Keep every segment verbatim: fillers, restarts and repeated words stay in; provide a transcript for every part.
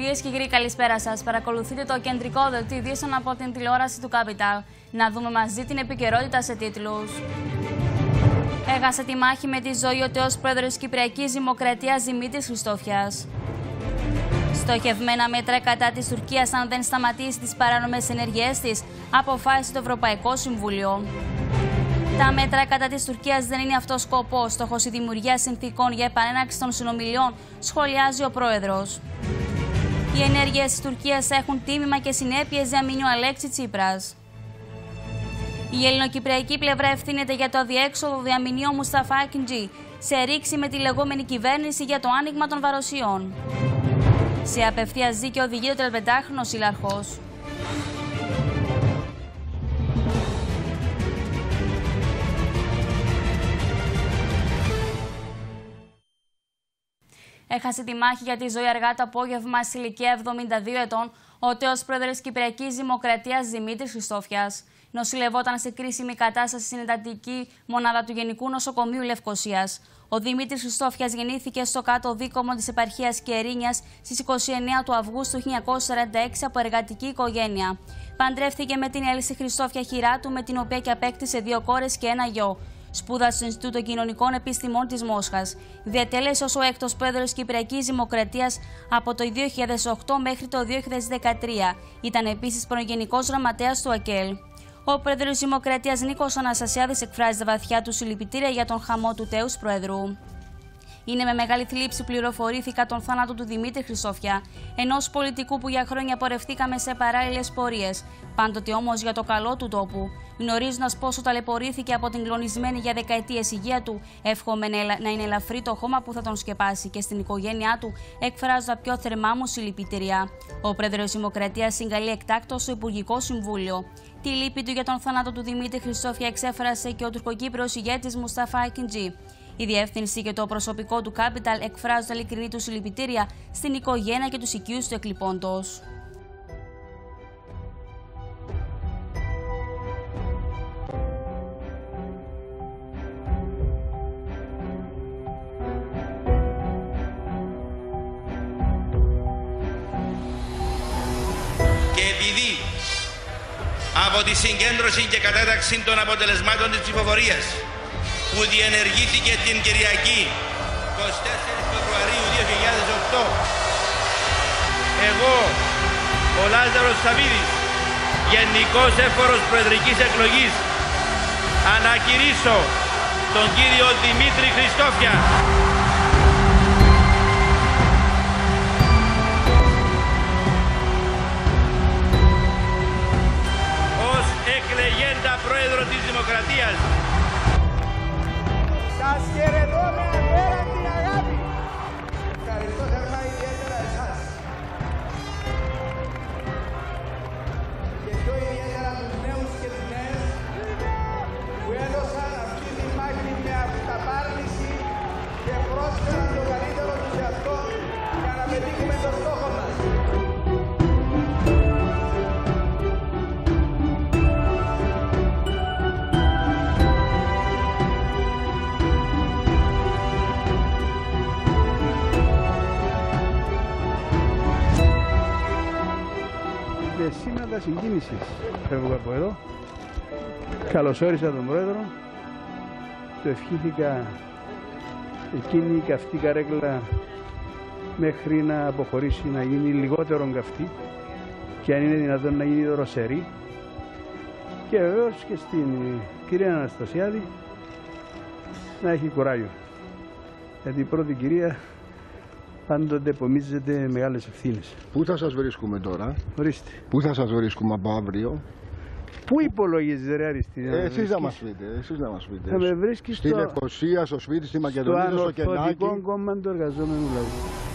Κυρίες και κύριοι, καλησπέρα σας. Παρακολουθείτε το κεντρικό δελτίο ειδήσεων από την τηλεόραση του Capital. Να δούμε μαζί την επικαιρότητα σε τίτλους. Έχασε τη μάχη με τη ζωή ο τέος πρόεδρος της Κυπριακής Δημοκρατίας Δημήτρης Χριστόφιας. Στοχευμένα μέτρα κατά της Τουρκίας αν δεν σταματήσει τις παράνομες ενέργειές της, αποφάσισε το Ευρωπαϊκό Συμβούλιο. Τα μέτρα κατά της Τουρκίας δεν είναι αυτός σκοπός. Στόχος η δημιουργία συνθήκων για επανέναρξη των συνομιλιών, σχολιάζει ο πρόεδρος. Οι ενέργειες της Τουρκίας έχουν τίμημα και συνέπειες, διαμείνει ο Αλέξη Τσίπρας. Η ελληνοκυπριακή πλευρά ευθύνεται για το αδιέξοδο, διαμείνει ο Μουσταφά Ακιντζή, σε ρήξη με τη λεγόμενη κυβέρνηση για το άνοιγμα των βαροσιών. Σε απευθείας δίκαιο οδηγεί ο τριανταπεντάχρονος σύλλαρχος. Έχασε τη μάχη για τη ζωή αργά το απόγευμα σε ηλικία εβδομήντα δύο ετών ο τέος πρόεδρος της Κυπριακής Δημοκρατίας Δημήτρης Χριστόφιας. Νοσηλευόταν σε κρίσιμη κατάσταση στην εντατική μονάδα του Γενικού Νοσοκομείου Λευκωσίας. Ο Δημήτρης Χριστόφιας γεννήθηκε στο κάτω δίκομο της επαρχίας Κερίνιας στις είκοσι εννέα του Αυγούστου του χίλια εννιακόσια σαράντα έξι από εργατική οικογένεια. Παντρεύτηκε με την Έλση Χριστόφια Χειράτου, με την οποία και απέκτησε δύο κόρες και ένα γιο. Σπούδασε στο Ινστιτούτο Κοινωνικών Επιστημών της Μόσχας. Διατέλεσε ως ο έκτος πρόεδρος της Κυπριακής Δημοκρατίας από το δύο χιλιάδες οκτώ μέχρι το δύο χιλιάδες δεκατρία. Ήταν επίσης πρώην Γενικός Γραμματέας του ΑΚΕΛ. Ο πρόεδρος της Δημοκρατίας Νίκος Αναστασιάδης εκφράζει τα βαθιά του συλληπιτήρια για τον χαμό του τέους πρόεδρου. Είναι με μεγάλη θλίψη που πληροφορήθηκα τον θάνατο του Δημήτρη Χριστόφια, ενός πολιτικού που για χρόνια πορευτήκαμε σε παράλληλες πορείες, πάντοτε όμως για το καλό του τόπου. Γνωρίζοντας πόσο ταλαιπωρήθηκε από την κλονισμένη για δεκαετίες υγεία του, εύχομαι να είναι ελαφρύ το χώμα που θα τον σκεπάσει, και στην οικογένειά του εκφράζω τα πιο θερμά μου συλληπιτήρια. Ο πρόεδρος της Δημοκρατίας συγκαλεί εκτάκτως στο Υπουργικό Συμβούλιο. Τη λύπη του για τον θάνατο του Δημήτρη Χριστόφια εξέφρασε και ο τουρκοκύπριος ηγέτης Μουσταφά Ακιντζή. Η διεύθυνση και το προσωπικό του Capital εκφράζουν τα ειλικρινή του συλληπιτήρια στην οικογένεια και τους οικείους του εκλειπώντος. Και επειδή από τη συγκέντρωση και κατάταξη των αποτελεσμάτων της ψηφοφορίας που διενεργήθηκε την Κυριακή εικοστή τέταρτη Φεβρουαρίου δύο χιλιάδες οκτώ, εγώ, ο Λάζαρος Σαββίδης, Γενικός Έφορος Προεδρικής Εκλογής, ανακηρύσω τον κύριο Δημήτρη Χριστόφια ως εκλεγέντα πρόεδρο της Δημοκρατίας. Σας χαιρετώ με απέραντη αγάπη. Ευχαριστώ θερμά ιδιαίτερα εσάς. Και πιο ιδιαίτερα τους νέους και τις νέες που έδωσαν αυτή τη μάχη με αυταπάρνηση και πρόσφεραν το καλύτερο τους εαυτό για να πετύχουμε το στόχο μας. Σύνατα συγκίνησης φεύγω από εδώ. Καλωσόρισα τον πρόεδρο. Του ευχήθηκα εκείνη η καυτή καρέκλα μέχρι να αποχωρήσει, να γίνει λιγότερο καυτή, και αν είναι δυνατόν να γίνει δροσερή. Και βεβαίως και στην κυρία Αναστασιάδη να έχει κουράγιο, γιατί η πρώτη κυρία πάντοτε επομίζεται μεγάλες ευθύνες. Πού θα σας βρίσκουμε τώρα? Ορίστε. Πού θα σας βρίσκουμε από αύριο? Πού υπολογίζεις, ρε Αριστίδη? Ε, εσείς να μας πείτε, εσείς να μας πείτε. Θα με βρίσκεις στη στο... Λευκωσία, στο σπίτι, στη Μακεδονία, στο, στο Κενάκι. Στο Ανορθωτικό Κόμμα του Εργαζόμενου Λαού.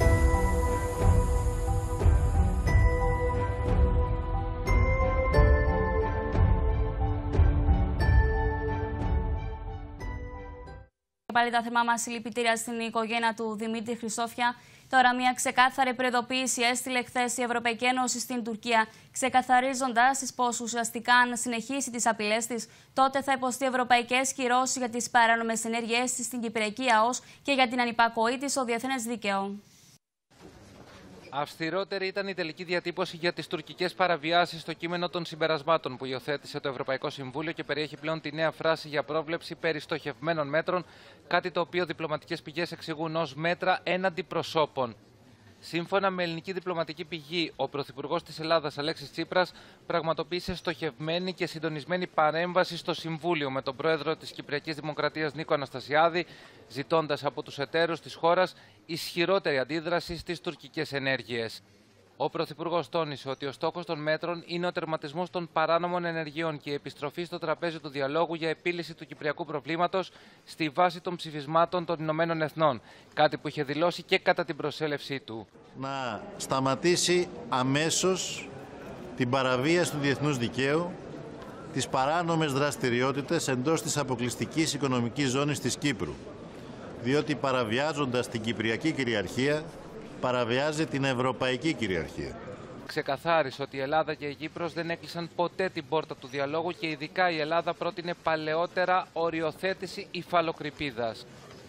Πάλι τα θερμά μας συλληπιτήρια στην οικογένεια του Δημήτρη Χριστόφια. Τώρα, μια ξεκάθαρη προειδοποίηση έστειλε χθες η Ευρωπαϊκή Ένωση στην Τουρκία, ξεκαθαρίζοντας της πως ουσιαστικά αν συνεχίσει τις απειλές της, τότε θα υποστεί ευρωπαϊκές κυρώσεις για τις παράνομες ενέργειές της στην Κυπριακή ΑΟΣ και για την ανυπακοή της στο διεθνές δίκαιο. Αυστηρότερη ήταν η τελική διατύπωση για τις τουρκικές παραβιάσεις στο κείμενο των συμπερασμάτων που υιοθέτησε το Ευρωπαϊκό Συμβούλιο και περιέχει πλέον τη νέα φράση για πρόβλεψη περί στοχευμένων μέτρων, κάτι το οποίο διπλωματικές πηγές εξηγούν ως μέτρα έναντι προσώπων. Σύμφωνα με ελληνική διπλωματική πηγή, ο Πρωθυπουργός της Ελλάδας, Αλέξης Τσίπρας, πραγματοποίησε στοχευμένη και συντονισμένη παρέμβαση στο Συμβούλιο με τον πρόεδρο της Κυπριακής Δημοκρατίας, Νίκο Αναστασιάδη, ζητώντας από τους εταίρους της χώρας ισχυρότερη αντίδραση στις τουρκικές ενέργειες. Ο Πρωθυπουργός τόνισε ότι ο στόχος των μέτρων είναι ο τερματισμός των παράνομων ενεργειών και η επιστροφή στο τραπέζι του διαλόγου για επίλυση του κυπριακού προβλήματος στη βάση των ψηφισμάτων των Ηνωμένων Εθνών, κάτι που είχε δηλώσει και κατά την προσέλευσή του. Να σταματήσει αμέσως την παραβίαση του διεθνούς δικαίου, τις παράνομες δραστηριότητες εντός της αποκλειστικής οικονομικής ζώνης της Κύπρου, διότι παραβιάζοντας την κυπριακή κυριαρχία, παραβιάζει την ευρωπαϊκή κυριαρχία. Ξεκαθάρισε ότι η Ελλάδα και η Κύπρος δεν έκλεισαν ποτέ την πόρτα του διαλόγου και ειδικά η Ελλάδα πρότεινε παλαιότερα οριοθέτηση υφαλοκρηπίδας.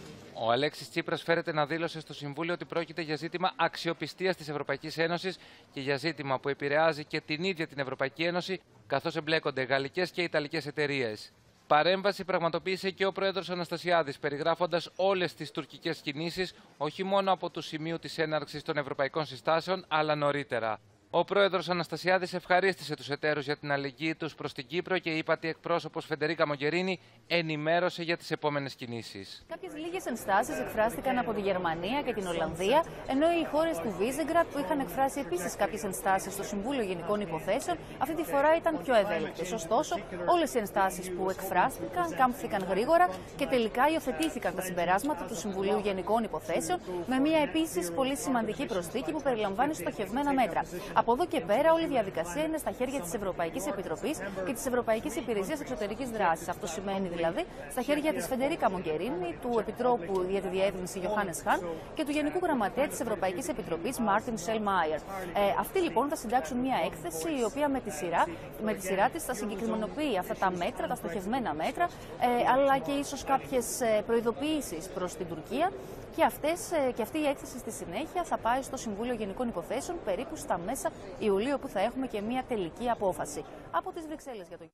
Ο Αλέξης Τσίπρας φέρεται να δήλωσε στο Συμβούλιο ότι πρόκειται για ζήτημα αξιοπιστίας της Ευρωπαϊκής Ένωσης και για ζήτημα που επηρεάζει και την ίδια την Ευρωπαϊκή Ένωση, καθώς εμπλέκονται γαλλικές και ιταλικές εταιρείες. Παρέμβαση πραγματοποίησε και ο πρόεδρος Αναστασιάδης, περιγράφοντας όλες τις τουρκικές κινήσεις, όχι μόνο από το σημείο της έναρξης των ευρωπαϊκών συστάσεων, αλλά νωρίτερα. Ο πρόεδρος Αναστασιάδης ευχαρίστησε τους εταίρους για την αλληλεγγύη τους προς την Κύπρο και η ύπατη εκπρόσωπος Φεντερίκα Μογκερίνη ενημέρωσε για τις επόμενες κινήσεις. Κάποιες λίγες ενστάσεις εκφράστηκαν από τη Γερμανία και την Ολλανδία, ενώ οι χώρες του Βίζεγκρατ, που είχαν εκφράσει επίσης κάποιες ενστάσεις στο Συμβούλιο Γενικών Υποθέσεων, αυτή τη φορά ήταν πιο ευέλικτες. Ωστόσο, όλες οι ενστάσεις που εκφράστηκαν κάμφθηκαν γρήγορα και τελικά υιοθετήθηκαν τα συμπεράσματα του Συμβουλίου Γενικών Υποθέσεων, με μια επίσης πολύ σημαντική προσθήκη που περιλαμβάνει στοχευμένα μέτρα. Από εδώ και πέρα, όλη η διαδικασία είναι στα χέρια της Ευρωπαϊκής Επιτροπής και της Ευρωπαϊκής Υπηρεσίας Εξωτερικής Δράσης. Αυτό σημαίνει δηλαδή στα χέρια της Φεντερίκα Μογκερίνη, του Επιτρόπου για τη Διεύρυνση Γιωχάνες Χαν και του Γενικού Γραμματέα της Ευρωπαϊκής Επιτροπής Μάρτιν Σελμάιερ. Ε, αυτοί λοιπόν θα συντάξουν μια έκθεση η οποία με τη σειρά, με τη σειρά της θα συγκεκριμενοποιεί αυτά τα μέτρα, τα στοχευμένα μέτρα, ε, αλλά και ίσως κάποιες προειδοποιήσεις προς την Τουρκία. Και, αυτές, και αυτή η έκθεση στη συνέχεια θα πάει στο Συμβούλιο Γενικών Υποθέσεων περίπου στα μέσα Ιουλίου, που θα έχουμε και μια τελική απόφαση. Από τις Βρυξέλλες για το...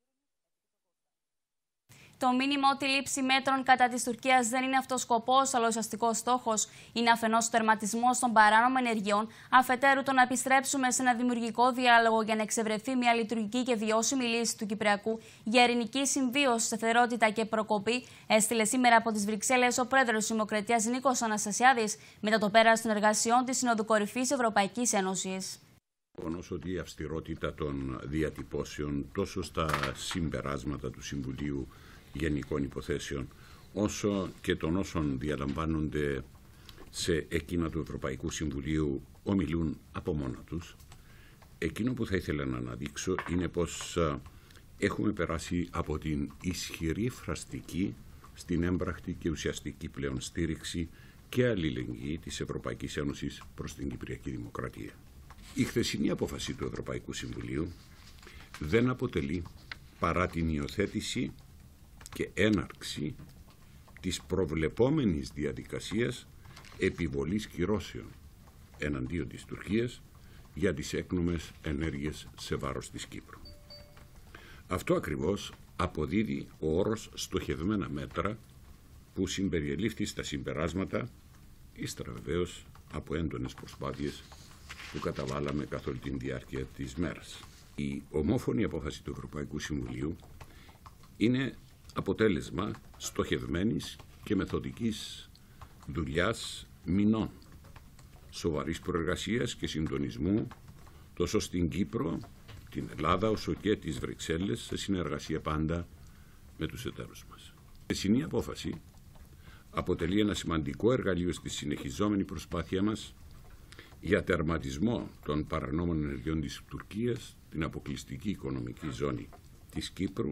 Το μήνυμα ότι η λήψη μέτρων κατά της Τουρκίας δεν είναι αυτός σκοπός, αλλά ο ουσιαστικός στόχος είναι αφενός ο τερματισμός των παράνομων ενεργειών, αφετέρου το να επιστρέψουμε σε ένα δημιουργικό διάλογο για να εξευρεθεί μια λειτουργική και βιώσιμη λύση του Κυπριακού για ειρηνική συμβίωση, σταθερότητα και προκοπή, έστειλε σήμερα από τις Βρυξέλλες ο πρόεδρος της Δημοκρατίας Νίκος Αναστασιάδης μετά το πέρας των εργασιών της Συνόδου Κορυφής Ευρωπαϊκής Ένωσης. Γεγονός ότι η αυστηρότητα των διατυπώσεων τόσο στα συμπεράσματα του Συμβουλίου Γενικών Υποθέσεων, όσο και των όσων διαλαμβάνονται σε εκείνα του Ευρωπαϊκού Συμβουλίου ομιλούν από μόνα τους. Εκείνο που θα ήθελα να αναδείξω είναι πως έχουμε περάσει από την ισχυρή φραστική στην έμπρακτη και ουσιαστική πλέον στήριξη και αλληλεγγύη της Ευρωπαϊκής Ένωσης προς την Κυπριακή Δημοκρατία. Η χθεσινή απόφαση του Ευρωπαϊκού Συμβουλίου δεν αποτελεί παρά την υιοθέτηση και έναρξη της προβλεπόμενης διαδικασίας επιβολής κυρώσεων εναντίον της Τουρκίας για τις έκνομες ενέργειες σε βάρος της Κύπρου. Αυτό ακριβώς αποδίδει ο όρος στοχευμένα μέτρα που συμπεριελήφθη στα συμπεράσματα, ύστερα βεβαίως από έντονες προσπάθειες που καταβάλαμε καθ' όλη την διάρκεια της μέρας. Η ομόφωνη απόφαση του Ευρωπαϊκού Συμβουλίου είναι αποτέλεσμα στοχευμένης και μεθοδικής δουλειάς μηνών, σοβαρής προεργασίας και συντονισμού τόσο στην Κύπρο, την Ελλάδα, όσο και τις Βρυξέλλες, σε συνεργασία πάντα με τους εταίρους μας. Η χθεσινή απόφαση αποτελεί ένα σημαντικό εργαλείο στη συνεχιζόμενη προσπάθεια μας για τερματισμό των παρανόμων ενεργειών της Τουρκίας, την αποκλειστική οικονομική ζώνη της Κύπρου,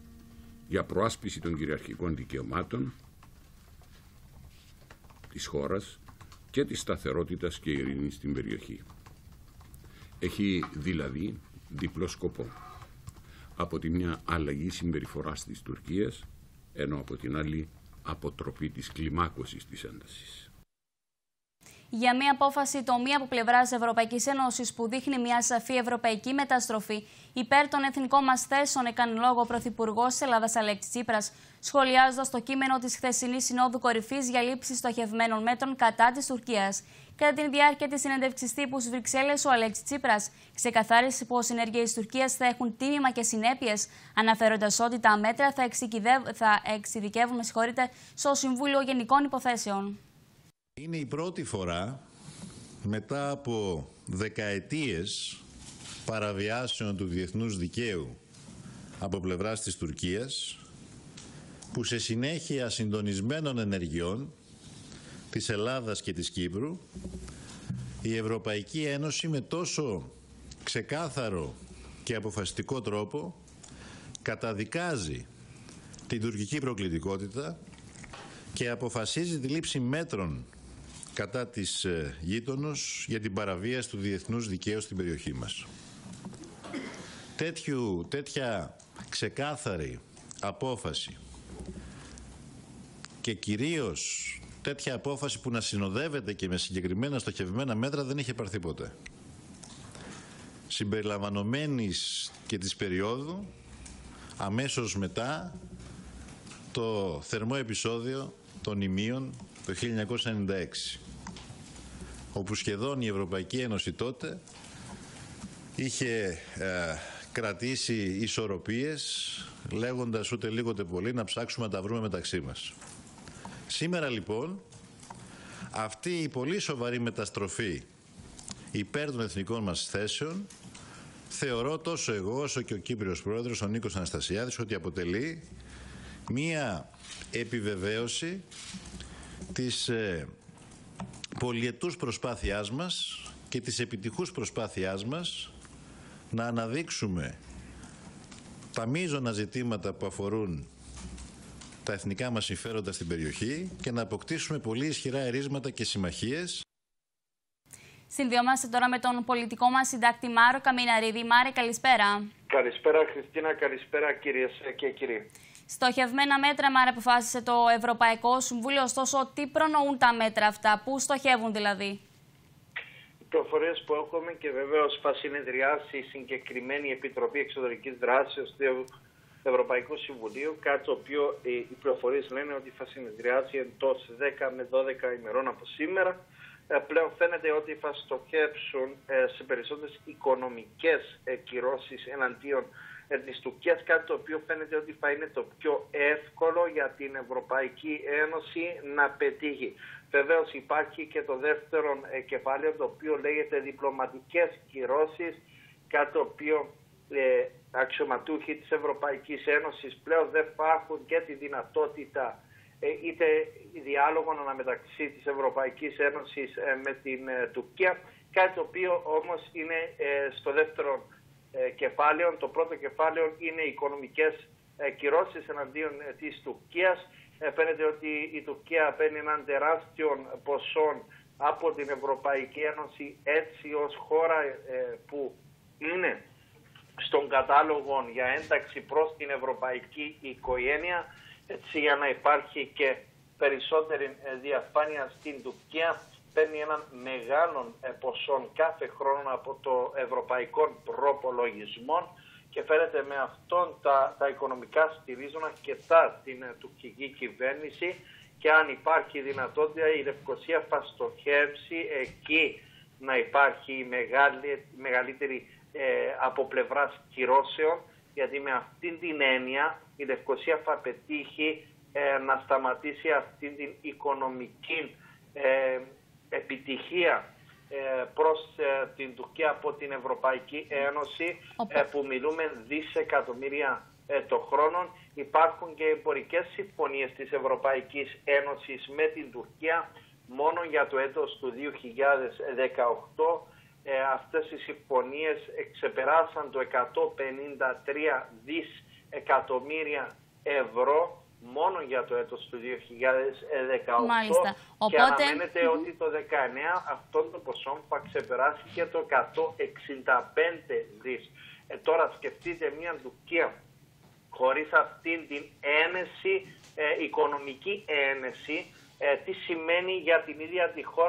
για προάσπιση των κυριαρχικών δικαιωμάτων της χώρας και της σταθερότητας και ειρήνης στην περιοχή. Έχει δηλαδή διπλό σκοπό. Από τη μια αλλαγή συμπεριφοράς της Τουρκίας, ενώ από την άλλη αποτροπή της κλιμάκωσης της έντασης. Για μια απόφαση τομή από πλευράς Ευρωπαϊκής Ένωσης που δείχνει μια σαφή ευρωπαϊκή μεταστροφή υπέρ των εθνικών μας θέσεων, έκανε λόγο ο Πρωθυπουργός της Ελλάδας Αλέξης Τσίπρας, σχολιάζοντας το κείμενο της χθεσινής Συνόδου Κορυφής για λήψη στοχευμένων μέτρων κατά της Τουρκίας. Κατά τη διάρκεια της συνέντευξης τύπου στις Βρυξέλλες, ο Αλέξης Τσίπρας ξεκαθάρισε πως οι ενέργειες της Τουρκίας θα έχουν τίμημα και συνέπειες, αναφέροντας ότι τα μέτρα θα, θα εξειδικεύουν στο Συμβούλιο Γενικών Υποθέσεων. Είναι η πρώτη φορά μετά από δεκαετίες παραβιάσεων του διεθνούς δικαίου από πλευράς της Τουρκίας, που σε συνέχεια συντονισμένων ενεργειών της Ελλάδας και της Κύπρου, η Ευρωπαϊκή Ένωση με τόσο ξεκάθαρο και αποφασιστικό τρόπο καταδικάζει την τουρκική προκλητικότητα και αποφασίζει τη λήψη μέτρων κατά της γείτονος για την παραβίαση του διεθνούς δικαίου στην περιοχή μας. Τέτοιου, τέτοια ξεκάθαρη απόφαση και κυρίως τέτοια απόφαση που να συνοδεύεται και με συγκεκριμένα στοχευμένα μέτρα δεν είχε πάρθει ποτέ. Συμπεριλαμβανομένης και της περίοδου αμέσως μετά το θερμό επεισόδιο των Ιμίων το χίλια εννιακόσια ενενήντα έξι, όπου σχεδόν η Ευρωπαϊκή Ένωση τότε είχε ε, κρατήσει ισορροπίες, λέγοντας ούτε λίγο ούτε πολύ να ψάξουμε να τα βρούμε μεταξύ μας. Σήμερα λοιπόν αυτή η πολύ σοβαρή μεταστροφή υπέρ των εθνικών μας θέσεων θεωρώ τόσο εγώ όσο και ο Κύπριος Πρόεδρος, ο Νίκος Αναστασιάδης, ότι αποτελεί μία επιβεβαίωση της ε, πολυετούς προσπάθειάς μας και της επιτυχούς προσπάθειάς μας να αναδείξουμε τα μείζωνα ζητήματα που αφορούν τα εθνικά μας συμφέροντα στην περιοχή και να αποκτήσουμε πολύ ισχυρά ερίσματα και συμμαχίες. Συνδυόμαστε τώρα με τον πολιτικό μας συντάκτη Μάρο Καμιναρίδη. Μάρη, καλησπέρα. Καλησπέρα Χριστίνα, καλησπέρα κυρίες και κύριοι. Στοχευμένα μέτρα, Μάρα, αποφάσισε το Ευρωπαϊκό Συμβούλιο. Ωστόσο, τι προνοούν τα μέτρα αυτά, πού στοχεύουν δηλαδή? Οι πληροφορίες που έχουμε, και βεβαίως θα συνεδριάσει η συγκεκριμένη Επιτροπή Εξωτερικής Δράσης του Ευρωπαϊκού Συμβουλίου, κάτι το οποίο οι πληροφορίες λένε ότι θα συνεδριάσει εντός δέκα με δώδεκα ημερών από σήμερα. Πλέον φαίνεται ότι θα στοχεύσουν σε περισσότερες οικονομικές κυρώσεις εναντίον της Τουρκίας, κάτι το οποίο φαίνεται ότι θα είναι το πιο εύκολο για την Ευρωπαϊκή Ένωση να πετύχει. Βεβαίως υπάρχει και το δεύτερο κεφάλαιο, το οποίο λέγεται διπλωματικές κυρώσεις, κάτι το οποίο ε, αξιωματούχοι της Ευρωπαϊκής Ένωσης πλέον δεν θα έχουν και τη δυνατότητα ε, είτε διάλογο αναμεταξύ της Ευρωπαϊκής Ένωσης ε, με την ε, Τουρκία, κάτι το οποίο όμως είναι ε, στο δεύτερο ε, κεφάλαιο. Το πρώτο κεφάλαιο είναι οι οικονομικές ε, κυρώσεις εναντίον ε, της Τουρκίας. Ε, φαίνεται ότι η Τουρκία παίρνει έναν τεράστιο ποσό από την Ευρωπαϊκή Ένωση, έτσι ως χώρα ε, που είναι στον κατάλογο για ένταξη προς την ευρωπαϊκή οικογένεια, έτσι για να υπάρχει και περισσότερη διαφάνεια στην Τουρκία. Παίρνει έναν μεγάλο ποσό κάθε χρόνο από το ευρωπαϊκό προπολογισμό και φαίνεται με αυτόν τα, τα οικονομικά στηρίζουν αρκετά την τουρκική κυβέρνηση, και αν υπάρχει δυνατότητα η Λευκοσία θα στοχεύσει εκεί να υπάρχει μεγάλη, μεγαλύτερη ε, από πλευράς κυρώσεων, γιατί με αυτήν την έννοια η Λευκοσία θα πετύχει ε, να σταματήσει αυτή την οικονομική ε, επιτυχία ε, προς ε, την Τουρκία από την Ευρωπαϊκή Ένωση, ε, που μιλούμε δισεκατομμύρια ε, το χρόνο. Υπάρχουν και εμπορικές συμφωνίες της Ευρωπαϊκής Ένωσης με την Τουρκία μόνο για το έτος του δύο χιλιάδες δεκαοκτώ. Ε, αυτές οι συμφωνίες ξεπεράσαν το εκατόν πενήντα τρία δισεκατομμύρια ευρώ μόνο για το έτος του δύο χιλιάδες δεκαοκτώ. Μάλιστα. Και Οπότε... αναμένεται mm-hmm. ότι το δύο χιλιάδες δεκαεννέα αυτό το ποσό θα ξεπεράσει και το εκατόν εξήντα πέντε δις. Ε, τώρα σκεφτείτε μια Τουρκία χωρίς αυτήν την ένεση, ε, οικονομική ένεση, ε, τι σημαίνει για την ίδια τη χώρα,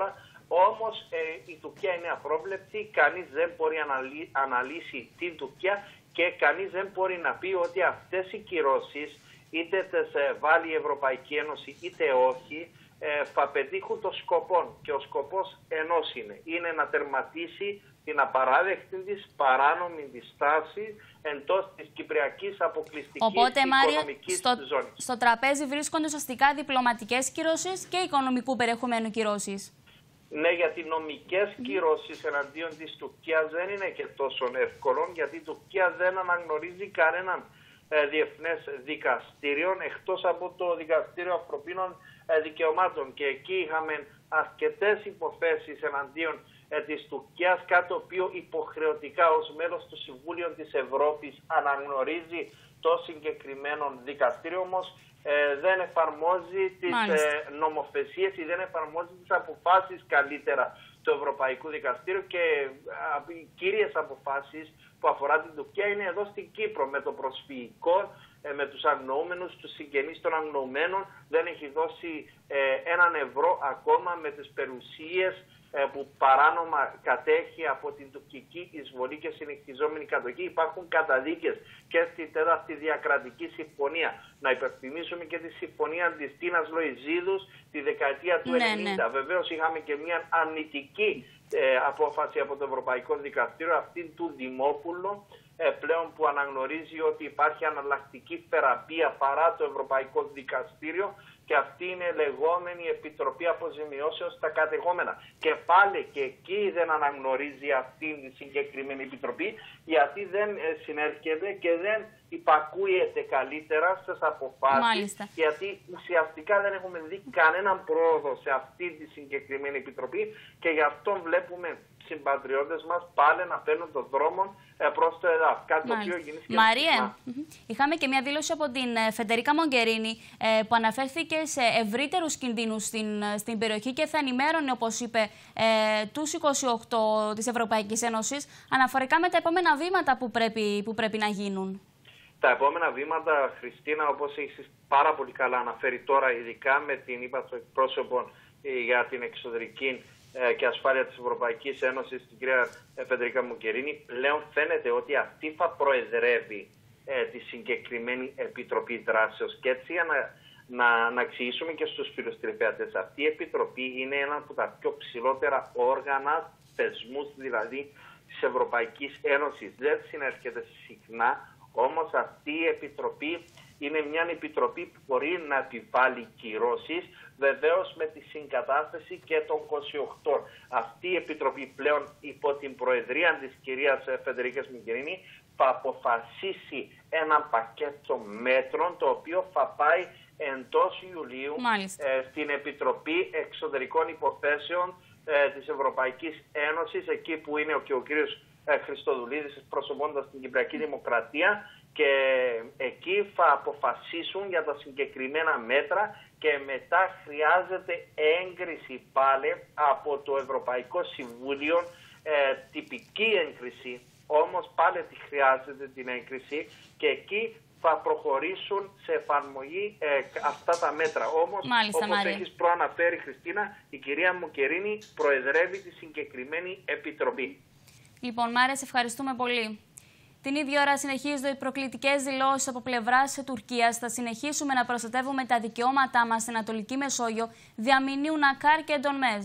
Όμως ε, η Τουρκία είναι απρόβλεπτη, κανείς δεν μπορεί να αναλύ, αναλύσει την Τουρκία και κανείς δεν μπορεί να πει ότι αυτές οι κυρώσεις, είτε τις βάλει η Ευρωπαϊκή Ένωση είτε όχι, ε, θα πετύχουν το σκοπό. Και ο σκοπός ενός είναι, είναι να τερματίσει την απαράδεκτη της παράνομη της στάση εντός της κυπριακής αποκλειστικής Οπότε, οικονομικής στο, ζώνης. Στο τραπέζι βρίσκονται ουσιαστικά διπλωματικές κυρώσεις και οικονομικού περιεχομένου κυρώσεις. Ναι, γιατί νομικές κυρώσεις εναντίον της Τουρκίας δεν είναι και τόσο εύκολο, γιατί η Τουρκία δεν αναγνωρίζει κανέναν ε, διεθνές δικαστήριο εκτός από το Δικαστήριο Ανθρωπίνων ε, Δικαιωμάτων. Και εκεί είχαμε αρκετές υποθέσεις εναντίον ε, της Τουρκίας, κάτι το οποίο υποχρεωτικά ως μέλος του Συμβούλιο της Ευρώπης αναγνωρίζει το συγκεκριμένο δικαστήριο, όμως ε, δεν εφαρμόζει τις ε, νομοθεσίες ή δεν εφαρμόζει τις αποφάσεις καλύτερα του Ευρωπαϊκού Δικαστήριου, και ε, οι κύριες αποφάσεις που αφορά την Τουρκία είναι εδώ στην Κύπρο με το προσφυγικό, ε, με τους αγνοούμενους, τους συγγενείς των αγνοουμένων. Δεν έχει δώσει ε, έναν ευρώ ακόμα με τις περιουσίες που παράνομα κατέχει από την τουρκική εισβολή και συνεχιζόμενη κατοχή. Υπάρχουν καταδίκες και στη τέταρτη διακρατική συμφωνία. Να υπενθυμίσουμε και τη συμφωνία της Τίνας Λοϊζίδους τη δεκαετία του ναι, ενενήντα. Ναι. Βεβαίως είχαμε και μια αρνητική ε, απόφαση από το Ευρωπαϊκό Δικαστήριο, αυτή του Δημόπουλου, ε, πλέον που αναγνωρίζει ότι υπάρχει αναλλακτική θεραπεία παρά το Ευρωπαϊκό Δικαστήριο, και αυτή είναι λεγόμενη Επιτροπή Αποζημιώσεως στα κατεχόμενα. Και πάλι και εκεί δεν αναγνωρίζει αυτή τη συγκεκριμένη επιτροπή, γιατί δεν συνέρχεται και δεν υπακούεται καλύτερα στις αποφάσεις. Μάλιστα. Γιατί ουσιαστικά δεν έχουμε δει κανέναν πρόοδο σε αυτή τη συγκεκριμένη επιτροπή, και γι' αυτό βλέπουμε συμπατριώτες μας πάλι να παίρνουν τον δρόμο προς το ΕΔΑΦ. Κάτι το οποίο γίνει και Μαρία, είχαμε και μια δήλωση από την Φεντερίκα Μογκερίνη ε, που αναφέρθηκε σε ευρύτερους κινδύνους στην, στην περιοχή και θα ενημέρωνε, όπως είπε, ε, τους είκοσι οκτώ της Ευρωπαϊκής Ένωσης αναφορικά με τα επόμενα βήματα που πρέπει, που πρέπει να γίνουν. Τα επόμενα βήματα, Χριστίνα, όπως έχεις πάρα πολύ καλά αναφέρει τώρα, ειδικά με την ΥΠΑ των εκπρόσωπων για την εξωτερική και ασφάλεια της Ευρωπαϊκής Ένωσης, την κυρία Φεντερίκα Μογκερίνη, πλέον φαίνεται ότι αυτή θα προεδρεύει ε, τη συγκεκριμένη Επιτροπή Δράσεως. Και έτσι, για να, να, να εξηγήσουμε και στους φίλους τηλεθεατές, αυτή η Επιτροπή είναι ένα από τα πιο ψηλότερα όργανα, θεσμούς δηλαδή, της Ευρωπαϊκής Ένωσης. Δεν συνέρχεται συχνά, όμως αυτή η Επιτροπή είναι μια επιτροπή που μπορεί να επιβάλλει κυρώσεις, βεβαίως με τη συγκατάθεση και των είκοσι οκτώ. Αυτή η επιτροπή πλέον υπό την προεδρία της κυρίας Φεντερίκας Μογκερίνη θα αποφασίσει ένα πακέτο μέτρων, το οποίο θα πάει εντός Ιουλίου ε, στην Επιτροπή Εξωτερικών Υποθέσεων ε, της Ευρωπαϊκής Ένωσης, εκεί που είναι και ο κύριος ε, Χριστοδουλίδης εκπροσωπώντας την Κυπριακή Δημοκρατία, και εκεί θα αποφασίσουν για τα συγκεκριμένα μέτρα, και μετά χρειάζεται έγκριση πάλι από το Ευρωπαϊκό Συμβούλιο, ε, τυπική έγκριση, όμως πάλι τη χρειάζεται την έγκριση, και εκεί θα προχωρήσουν σε εφαρμογή ε, αυτά τα μέτρα. Όμως, Μάλιστα, όπως Μάρια. έχεις προαναφέρει, Χριστίνα, η κυρία Μογκερίνη προεδρεύει τη συγκεκριμένη επιτροπή. Λοιπόν, Μάρια, σε ευχαριστούμε πολύ. Την ίδια ώρα συνεχίζονται οι προκλητικές δηλώσεις από πλευράς Τουρκίας. Θα συνεχίσουμε να προστατεύουμε τα δικαιώματά μας στην Ανατολική Μεσόγειο, διαμηνύουν Ακάρ και Ντονμέζ.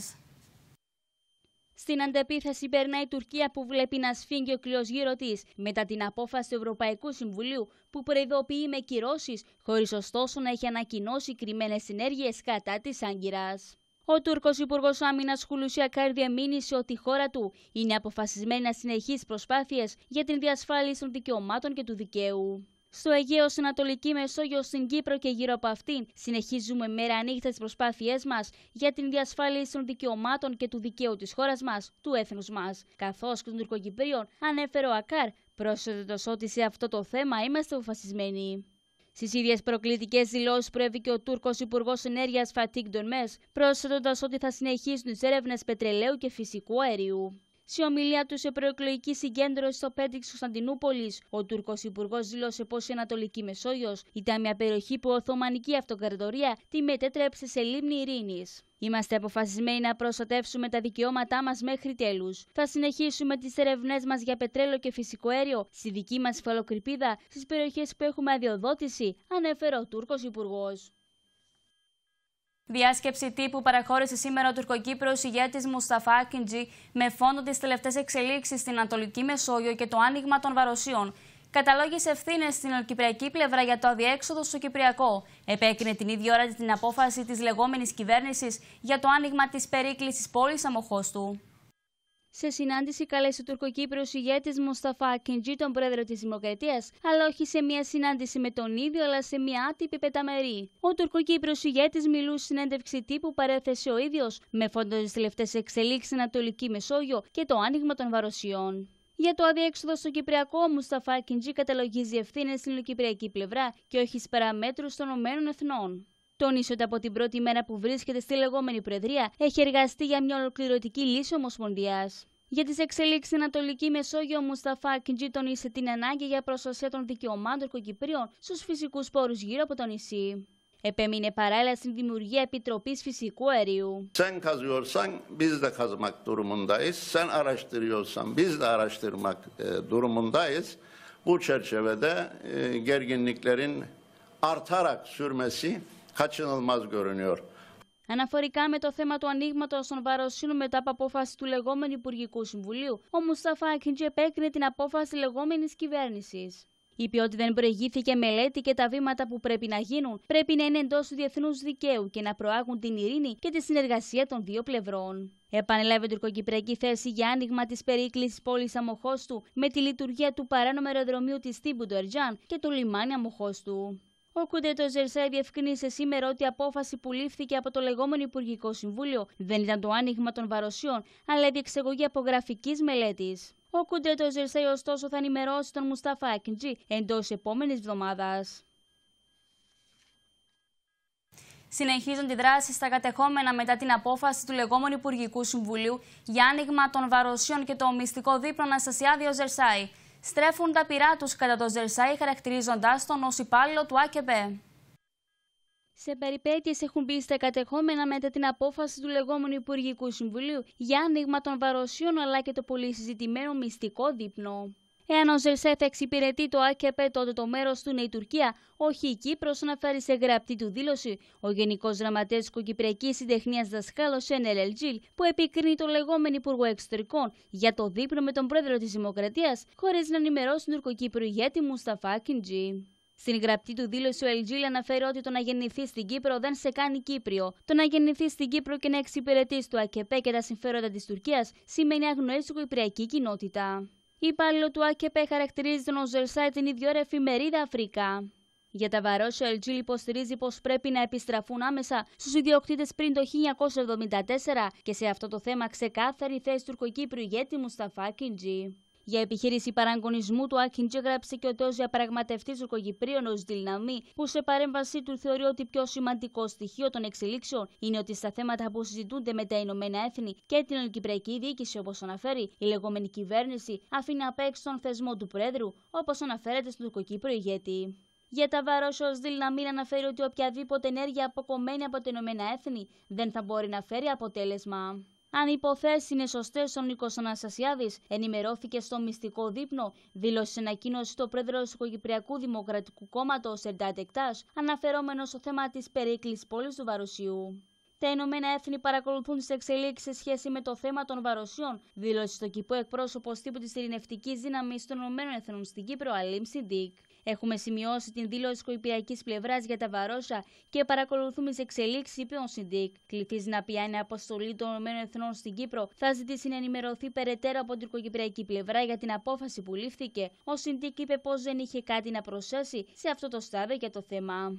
Στην αντεπίθεση περνάει η Τουρκία, που βλέπει να σφίγγει ο κλειός γύρω της μετά την απόφαση του Ευρωπαϊκού Συμβουλίου που προειδοποιεί με κυρώσεις, χωρίς ωστόσο να έχει ανακοινώσει κρυμμένες συνέργειες κατά της Άγκυρας. Ο Τούρκος Υπουργός Άμυνας Χουλουσί Ακάρ διαμήνυσε ότι η χώρα του είναι αποφασισμένη να συνεχίσει προσπάθειες για την διασφάλιση των δικαιωμάτων και του δικαίου. Στο Αιγαίο, στην Ανατολική Μεσόγειο, στην Κύπρο και γύρω από αυτήν, συνεχίζουμε μέρα νύχτα τις προσπάθειές μας για την διασφάλιση των δικαιωμάτων και του δικαίου της χώρας μας, του έθνους μας. Καθώς και των Τουρκοκυπρίων, ανέφερε ο Ακάρ, πρόσθετος ότι σε αυτό το θέμα είμαστε αποφασισμένοι. Στις ίδιες προκλητικές δηλώσεις προέβη και ο Τούρκος Υπουργός Ενέργειας Φατίκ Ντονμέζ, πρόσθετοντας ότι θα συνεχίσουν τις έρευνες πετρελαίου και φυσικού αερίου. Σε ομιλία του σε προεκλογική συγκέντρωση στο πέντε της Κωνσταντινούπολης, ο Τούρκος Υπουργός δήλωσε πως η Ανατολική Μεσόγειος ήταν μια περιοχή που η Οθωμανική Αυτοκρατορία τη μετέτρεψε σε λίμνη ειρήνης. Είμαστε αποφασισμένοι να προστατεύσουμε τα δικαιώματά μας μέχρι τέλους. Θα συνεχίσουμε τις ερευνές μας για πετρέλαιο και φυσικό αέριο στη δική μας υφαλοκρηπίδα στις περιοχές που έχουμε αδειοδότηση, ανέφερε ο Τούρκος Υπουργός. Διάσκεψη τύπου παραχώρησε σήμερα ο τουρκοκύπριος ηγέτης Μουσταφά Ακιντζή με φόντο τις τελευταίες εξελίξεις στην Ανατολική Μεσόγειο και το άνοιγμα των βαροσίων. Καταλόγησε ευθύνες στην ελληνοκυπριακή πλευρά για το αδιέξοδο στο Κυπριακό. Επέκρινε την ίδια ώρα την απόφαση της λεγόμενης κυβέρνησης για το άνοιγμα της περίκλεισης πόλης Αμοχώστου. Σε συνάντηση καλέσε ο τουρκοκύπριος ηγέτης Μουσταφά Ακιντζή τον πρόεδρο της Δημοκρατίας, αλλά όχι σε μια συνάντηση με τον ίδιο, αλλά σε μια άτυπη πεταμερή. Ο τουρκοκύπριος ηγέτης μιλούσε στην συνέντευξη τύπου, παρέθεσε ο ίδιος, με φόντο τις τελευταίες εξελίξεις στην Ανατολική Μεσόγειο και το άνοιγμα των βαροσιών. Για το αδιέξοδο στο Κυπριακό, ο Μουσταφά Ακιντζή καταλογίζει ευθύνες στην ελληνοκυπριακή πλευρά και όχι στις παραμέτρους των ΗΠΑ. Τόνισε ότι από την πρώτη μέρα που βρίσκεται στη λεγόμενη Προεδρία έχει εργαστεί για μια ολοκληρωτική λύση ομοσπονδίας. Για τις εξελίξεις στην Ανατολική Μεσόγειο, ο Μουσταφά Ακιντζή τόνισε την ανάγκη για προστασία των δικαιωμάτων Τουρκοκυπρίων στους φυσικούς πόρους γύρω από το νησί. Επέμεινε παράλληλα στην δημιουργία Επιτροπής Φυσικού Αερίου. Sen kazıyorsan biz de kazmak durumundayız. Sen araştırıyorsan biz de araştırmak e, durumundayız. Bu çerçevede e, gerginliklerin artarak sürmesi kaçınılmaz görünüyor. Αναφορικά με το θέμα του ανοίγματος των βαροσίων μετά από απόφαση του λεγόμενου Υπουργικού Συμβουλίου, ο Μουσταφά Ακιντζή επέκρινε την απόφαση της λεγόμενης κυβέρνησης. Είπε ότι δεν προηγήθηκε μελέτη και τα βήματα που πρέπει να γίνουν πρέπει να είναι εντός του διεθνούς δικαίου και να προάγουν την ειρήνη και τη συνεργασία των δύο πλευρών. Επανέλαβε τουρκοκυπριακή θέση για άνοιγμα της περίκλεισης πόλης Αμοχώστου με τη λειτουργία του παράνομου αεροδρομίου της Τύμπου του Ερτζάν και του λιμάνι Αμοχώστου. Ο Κουντρέτος Ζερσάι διευκρίνησε σήμερα ότι η απόφαση που λήφθηκε από το λεγόμενο Υπουργικό Συμβούλιο δεν ήταν το άνοιγμα των βαροσίων, αλλά η διεξαγωγή απογραφικής μελέτης. Ο Κουντρέτος Ζερσάι, ωστόσο, θα ενημερώσει τον Μουσταφά Ακιντζή εντός επόμενης εβδομάδας. Συνεχίζουν τη δράση στα κατεχόμενα μετά την απόφαση του λεγόμενου Υπουργικού Συμβουλίου για άνοιγμα των βαροσίων και το μυστικό δείπνο Αναστασιάδη Ζερσάι. Στρέφουν τα πυρά τους κατά το Ζερσάι, χαρακτηρίζοντάς τον ως υπάλληλο του ΑΚΕΠΕ. Σε περιπέτειες έχουν μπει στα κατεχόμενα μετά την απόφαση του λεγόμενου Υπουργικού Συμβουλίου για άνοιγμα των βαροσίων αλλά και το πολύ συζητημένο μυστικό δείπνο. Εάν ο Ζερσάι θα εξυπηρετεί το ΑΚΕΠΕ, τότε το μέρος του είναι η Τουρκία, όχι η Κύπρος, αναφέρει σε γραπτή του δήλωση ο Γενικός Γραμματέας της Κοκυπριακής Συντεχνίας δασκάλος Ενέλ Ελτζίλ, που επικρίνει το λεγόμενο Υπουργό Εξωτερικών για το δείπνο με τον πρόεδρο της Δημοκρατίας, χωρίς να ενημερώσει τον τουρκοκύπριο ηγέτη Μουσταφά Ακιντζή. Στην γραπτή του δήλωση, ο Ελτζίλ αναφέρει ότι το να γεννηθεί στην Κύπρο δεν σε κάνει Κύπριο. Το να γεννηθεί στην Κύπρο και να εξυπηρετεί το ΑΚΕΠΕ και τα συμφέροντα της Τουρκίας σημαίνει αγνοήσει την κυπριακή κοινότητα. Η υπάλληλο του ΑΚΕΠΕ χαρακτηρίζει τον Ζερσάι την ίδια ώρα εφημερίδα Αφρικά. Για τα βαρόσια, ο Ελτζίλ υποστηρίζει πως πρέπει να επιστραφούν άμεσα στους ιδιοκτήτες πριν το χίλια εννιακόσια εβδομήντα τέσσερα και σε αυτό το θέμα ξεκάθαρη θέση του τουρκοκύπριου ηγέτη Μουσταφά Ακιντζή. Για επιχείρηση παραγωνισμού του, Ακιντζή γράψε και ο τέος διαπραγματευτής τουρκοκυπρίων, ο Σδιλναμί, που σε παρέμβασή του θεωρεί ότι πιο σημαντικό στοιχείο των εξελίξεων είναι ότι στα θέματα που συζητούνται με τα Ηνωμένα Έθνη και την ελληνοκυπριακή διοίκηση, όπως αναφέρει, η λεγόμενη κυβέρνηση αφήνει απ' έξω τον θεσμό του Πρόεδρου, όπως αναφέρεται στον τουρκοκύπριο ηγέτη. Για τα βαρόσια, ο Σδιλναμί αναφέρει ότι οποιαδήποτε ενέργεια αποκομμένη από τα Ηνωμένα Έθνη δεν θα μπορεί να φέρει αποτέλεσμα. Αν οι υποθέσεις είναι σωστές, ο Νίκος Αναστασιάδης ενημερώθηκε στο μυστικό δείπνο, δήλωσε σε ανακοίνωση το πρόεδρος του Κυπριακού Δημοκρατικού Κόμματος Σερντάτ Εκτάς, αναφερόμενο στο θέμα της περίκλεισης πόλης του Βαροσιού. Τα Ηνωμένα Έθνη παρακολουθούν τις εξελίξεις σε σχέση με το θέμα των βαροσιών, δήλωσε στο Κυπό εκπρόσωπος τύπου της ειρηνευτικής δύναμης των Ηνωμένων Εθνών στην Κύπρο, Αλίμ Σιντίκ. Έχουμε σημειώσει την δήλωση της κυπριακής πλευράς για τα βαρόσια και παρακολουθούμε τις εξελίξεις, είπε ο Σιντίκ. Κληθείς να πει αν η αποστολή των Ηνωμένων Εθνών στην Κύπρο θα ζητήσει να ενημερωθεί περαιτέρω από την τουρκοκυπριακή πλευρά για την απόφαση που λήφθηκε. Ο Σιντίκ είπε πως δεν είχε κάτι να προσθέσει σε αυτό το στάδιο για το θέμα.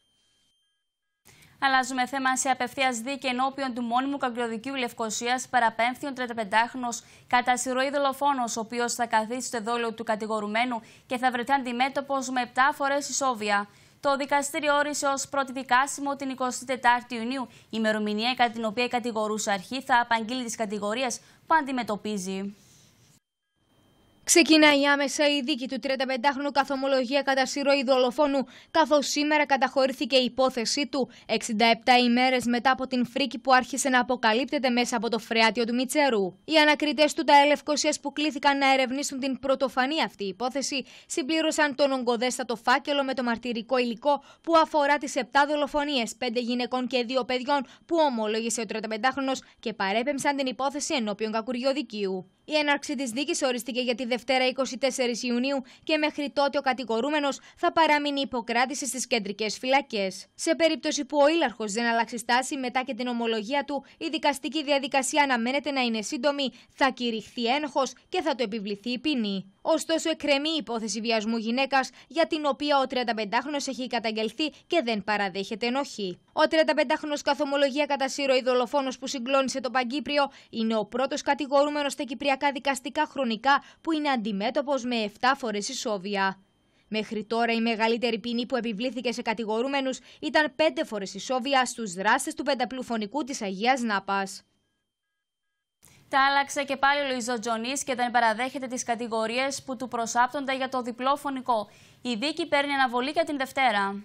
Αλλάζουμε θέμα. Σε απευθείας δίκη ενώπιον του μόνιμου καγκελοδικείου Λευκωσίας παραπέμφθη ο τριανταπεντάχρονος κατά συρροή δολοφόνος, ο οποίος θα καθίσει στο εδόλιο του κατηγορουμένου και θα βρεθεί αντιμέτωπος με επτά φορές ισόβια. Το δικαστήριο όρισε ως πρώτη δικάσιμο την εικοστή τετάρτη Ιουνίου, ημερομηνία κατά την οποία η κατηγορούσα αρχή θα απαγγείλει τις κατηγορίες που αντιμετωπίζει. Ξεκινάει άμεσα η δίκη του τριανταπεντάχρονου καθομολογία κατά συρροή δολοφόνου, καθώς σήμερα καταχωρήθηκε η υπόθεσή του εξήντα επτά ημέρες μετά από την φρίκη που άρχισε να αποκαλύπτεται μέσα από το φρεάτιο του Μητσερού. Οι ανακριτές του ΤΑΕ Λευκωσίας που κλήθηκαν να ερευνήσουν την πρωτοφανή αυτή υπόθεση συμπλήρωσαν τον ογκοδέστατο φάκελο με το μαρτυρικό υλικό που αφορά τις επτά δολοφονίες πέντε γυναικών και δύο παιδιών που ομολόγησε ο τριανταπεντάχρονος και παρέπεμψαν την υπόθεση ενώπιον κακουργιοδικείου. Η έναρξη της δίκης ορίστηκε για τη Δευτέρα εικοστή τέταρτη Ιουνίου και μέχρι τότε ο κατηγορούμενος θα παραμείνει υποκράτηση στις κεντρικές φυλακές. Σε περίπτωση που ο ήλαρχος δεν αλλάξει στάση μετά και την ομολογία του, η δικαστική διαδικασία αναμένεται να είναι σύντομη, θα κηρυχθεί ένοχος και θα του επιβληθεί η ποινή. Ωστόσο, εκκρεμεί η υπόθεση βιασμού γυναίκας, για την οποία ο τριανταπεντάχρονος έχει καταγγελθεί και δεν παραδέχεται ενοχή. Ο τριανταπεντάχρονος καθομολογία κατά συρροή δολοφόνος που συγκλώνησε το Παγκύπριο είναι ο πρώτος κατηγορούμενος στα κυπριακά δικαστικά χρονικά που είναι αντιμέτωπος με επτά φορές ισόβια. Μέχρι τώρα η μεγαλύτερη ποινή που επιβλήθηκε σε κατηγορούμενους ήταν πέντε φορές ισόβια στους δράστες του πενταπλού φωνικού της Αγίας Νάπας. Τα άλλαξε και πάλι ο Λοΐζος Τζονής και δεν παραδέχεται τις κατηγορίες που του προσάπτονται για το διπλό φωνικό. Η δίκη παίρνει αναβολή για την Δευτέρα.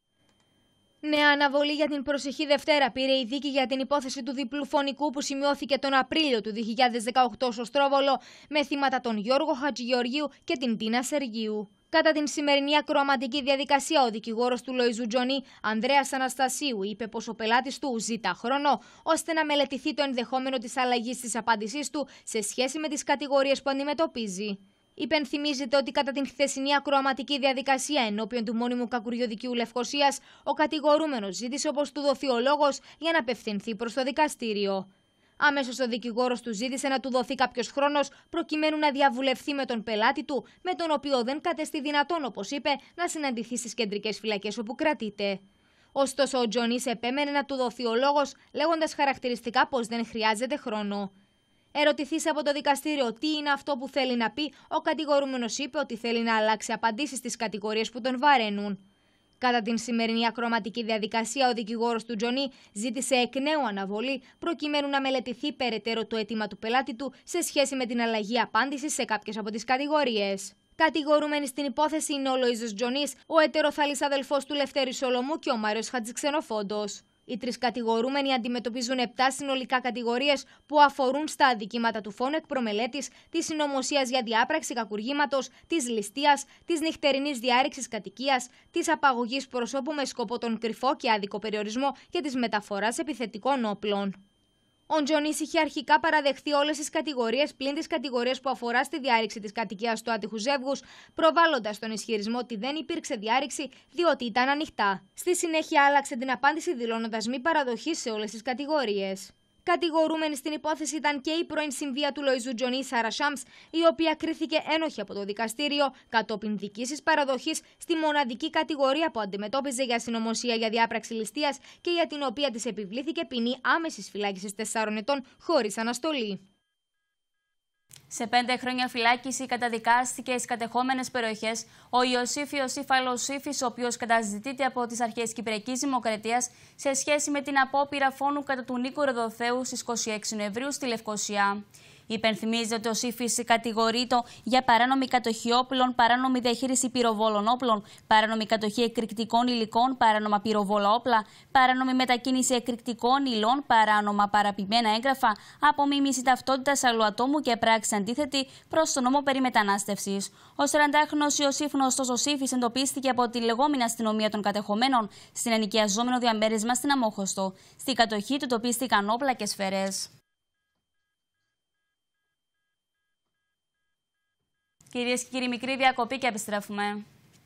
Νέα αναβολή για την προσεχή Δευτέρα πήρε η δίκη για την υπόθεση του διπλού φωνικού που σημειώθηκε τον Απρίλιο του δύο χιλιάδες δεκαοκτώ στο Στρόβολο με θύματα τον Γιώργο Χατζηγεωργίου και την Τίνα Σεργίου. Κατά την σημερινή ακροαματική διαδικασία, ο δικηγόρος του Λοΐζου Τζονή, Ανδρέας Αναστασίου, είπε πως ο πελάτης του ζητά χρόνο ώστε να μελετηθεί το ενδεχόμενο της αλλαγής της απάντησής του σε σχέση με τις κατηγορίες που αντιμετωπίζει. Υπενθυμίζεται ότι κατά την χθεσινή ακροαματική διαδικασία ενώπιον του μόνιμου κακουργιοδικείου Λευκωσίας, ο κατηγορούμενος ζήτησε πως του δοθεί ο λόγος για να απευθυνθεί προς το δικαστήριο. Αμέσως ο δικηγόρος του ζήτησε να του δοθεί κάποιος χρόνος προκειμένου να διαβουλευθεί με τον πελάτη του, με τον οποίο δεν κατέστη δυνατόν, όπως είπε, να συναντηθεί στις κεντρικές φυλακές όπου κρατείται. Ωστόσο, ο Τζονής επέμενε να του δοθεί ο λόγος, λέγοντας χαρακτηριστικά πως δεν χρειάζεται χρόνο. Ερωτηθείς από το δικαστήριο τι είναι αυτό που θέλει να πει, ο κατηγορούμενος είπε ότι θέλει να αλλάξει απαντήσεις στις κατηγορίες που τον βαραίνουν. Κατά την σημερινή ακροαματική διαδικασία, ο δικηγόρος του Τζονή ζήτησε εκ νέου αναβολή προκειμένου να μελετηθεί περαιτέρω το αίτημα του πελάτη του σε σχέση με την αλλαγή απάντησης σε κάποιες από τις κατηγορίες. Κατηγορούμενοι στην υπόθεση είναι ο Λοΐζος Τζονής, ο ετεροθαλής αδελφός του Λευτέρη Σολομού και ο Μάριος Χατζηξενοφόντος. Οι τρεις κατηγορούμενοι αντιμετωπίζουν επτά συνολικά κατηγορίες που αφορούν στα αδικήματα του φόνου εκ προμελέτης, της συνωμοσίας για διάπραξη κακουργήματος, της ληστείας, της νυχτερινής διάρρηξης κατοικίας, της απαγωγής προσώπου με σκοπό τον κρυφό και άδικο περιορισμό και της μεταφοράς επιθετικών όπλων. Ο Τζονής είχε αρχικά παραδεχθεί όλες τις κατηγορίες πλην τις κατηγορίες που αφορά στη διάρρηξη της κατοικίας του άτυχου ζεύγους, προβάλλοντας τον ισχυρισμό ότι δεν υπήρξε διάρρηξη διότι ήταν ανοιχτά. Στη συνέχεια άλλαξε την απάντηση δηλώνοντας μη παραδοχή σε όλες τις κατηγορίες. Κατηγορούμενη στην υπόθεση ήταν και η πρώην συμβία του Λοΐζου Τζονή, Σάρα Σάμς, η οποία κρίθηκε ένοχη από το δικαστήριο κατόπιν δικής της παραδοχής στη μοναδική κατηγορία που αντιμετώπιζε για συνωμοσία για διάπραξη ληστείας και για την οποία της επιβλήθηκε ποινή άμεσης φυλάκισης τεσσάρων ετών χωρίς αναστολή. Σε πέντε χρόνια φυλάκιση καταδικάστηκε στις κατεχόμενες περιοχές ο Ιωσήφ Ιωσήφ Αλ-Οσίφης, ο οποίος καταζητείται από τις αρχές Κυπριακής Δημοκρατίας σε σχέση με την απόπειρα φόνου κατά του Νίκου Ροδοθέου στις είκοσι έξι Νοεμβρίου στη Λευκωσία. Υπενθυμίζεται ότι ο Σύφης κατηγορείται για παράνομη κατοχή όπλων, παράνομη διαχείριση πυροβόλων όπλων, παράνομη κατοχή εκρηκτικών υλικών, παράνομα πυροβόλα όπλα, παράνομη μετακίνηση εκρηκτικών υλών, παράνομα παραποιημένα έγγραφα, απομίμηση ταυτότητας αλλού ατόμου και πράξη αντίθετη προς τον νόμο περί μετανάστευσης. Ο σαραντάχρονος Ιωσήφ, γνωστός ως Σύφης, εντοπίστηκε από τη λεγόμενη αστυνομία των κατεχομένων στην ενοικιαζόμενο διαμέρισμα στην Αμόχωστο. Στη κατοχή του τοπίστηκαν όπλα και σφαίρες. Κυρίες και κύριοι, μικρή διακοπή και επιστρέφουμε.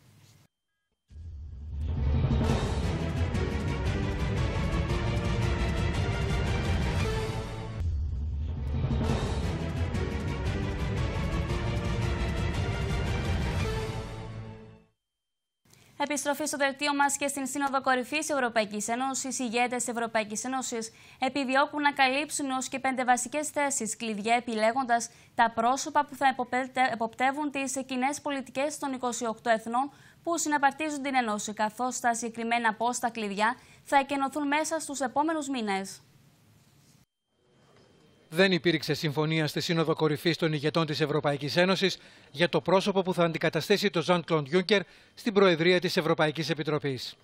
Επιστροφή στο δελτίο μας και στην Σύνοδο Κορυφής Ευρωπαϊκής Ένωσης. Οι ηγέτες της Ευρωπαϊκής Ένωσης επιδιώκουν να καλύψουν έως και πέντε βασικές θέσεις κλειδιά, επιλέγοντας τα πρόσωπα που θα εποπτεύουν τις κοινές πολιτικές των είκοσι οκτώ εθνών που συναπαρτίζουν την Ένωση, καθώς τα συγκεκριμένα πόστα κλειδιά θα εκενωθούν μέσα στους επόμενους μήνες. Δεν υπήρξε συμφωνία στη Σύνοδο Κορυφής των ηγετών της Ευρωπαϊκής Ένωσης για το πρόσωπο που θα αντικαταστήσει τον Jean-Claude Juncker στην Προεδρία της Ευρωπαϊκής Επιτροπής.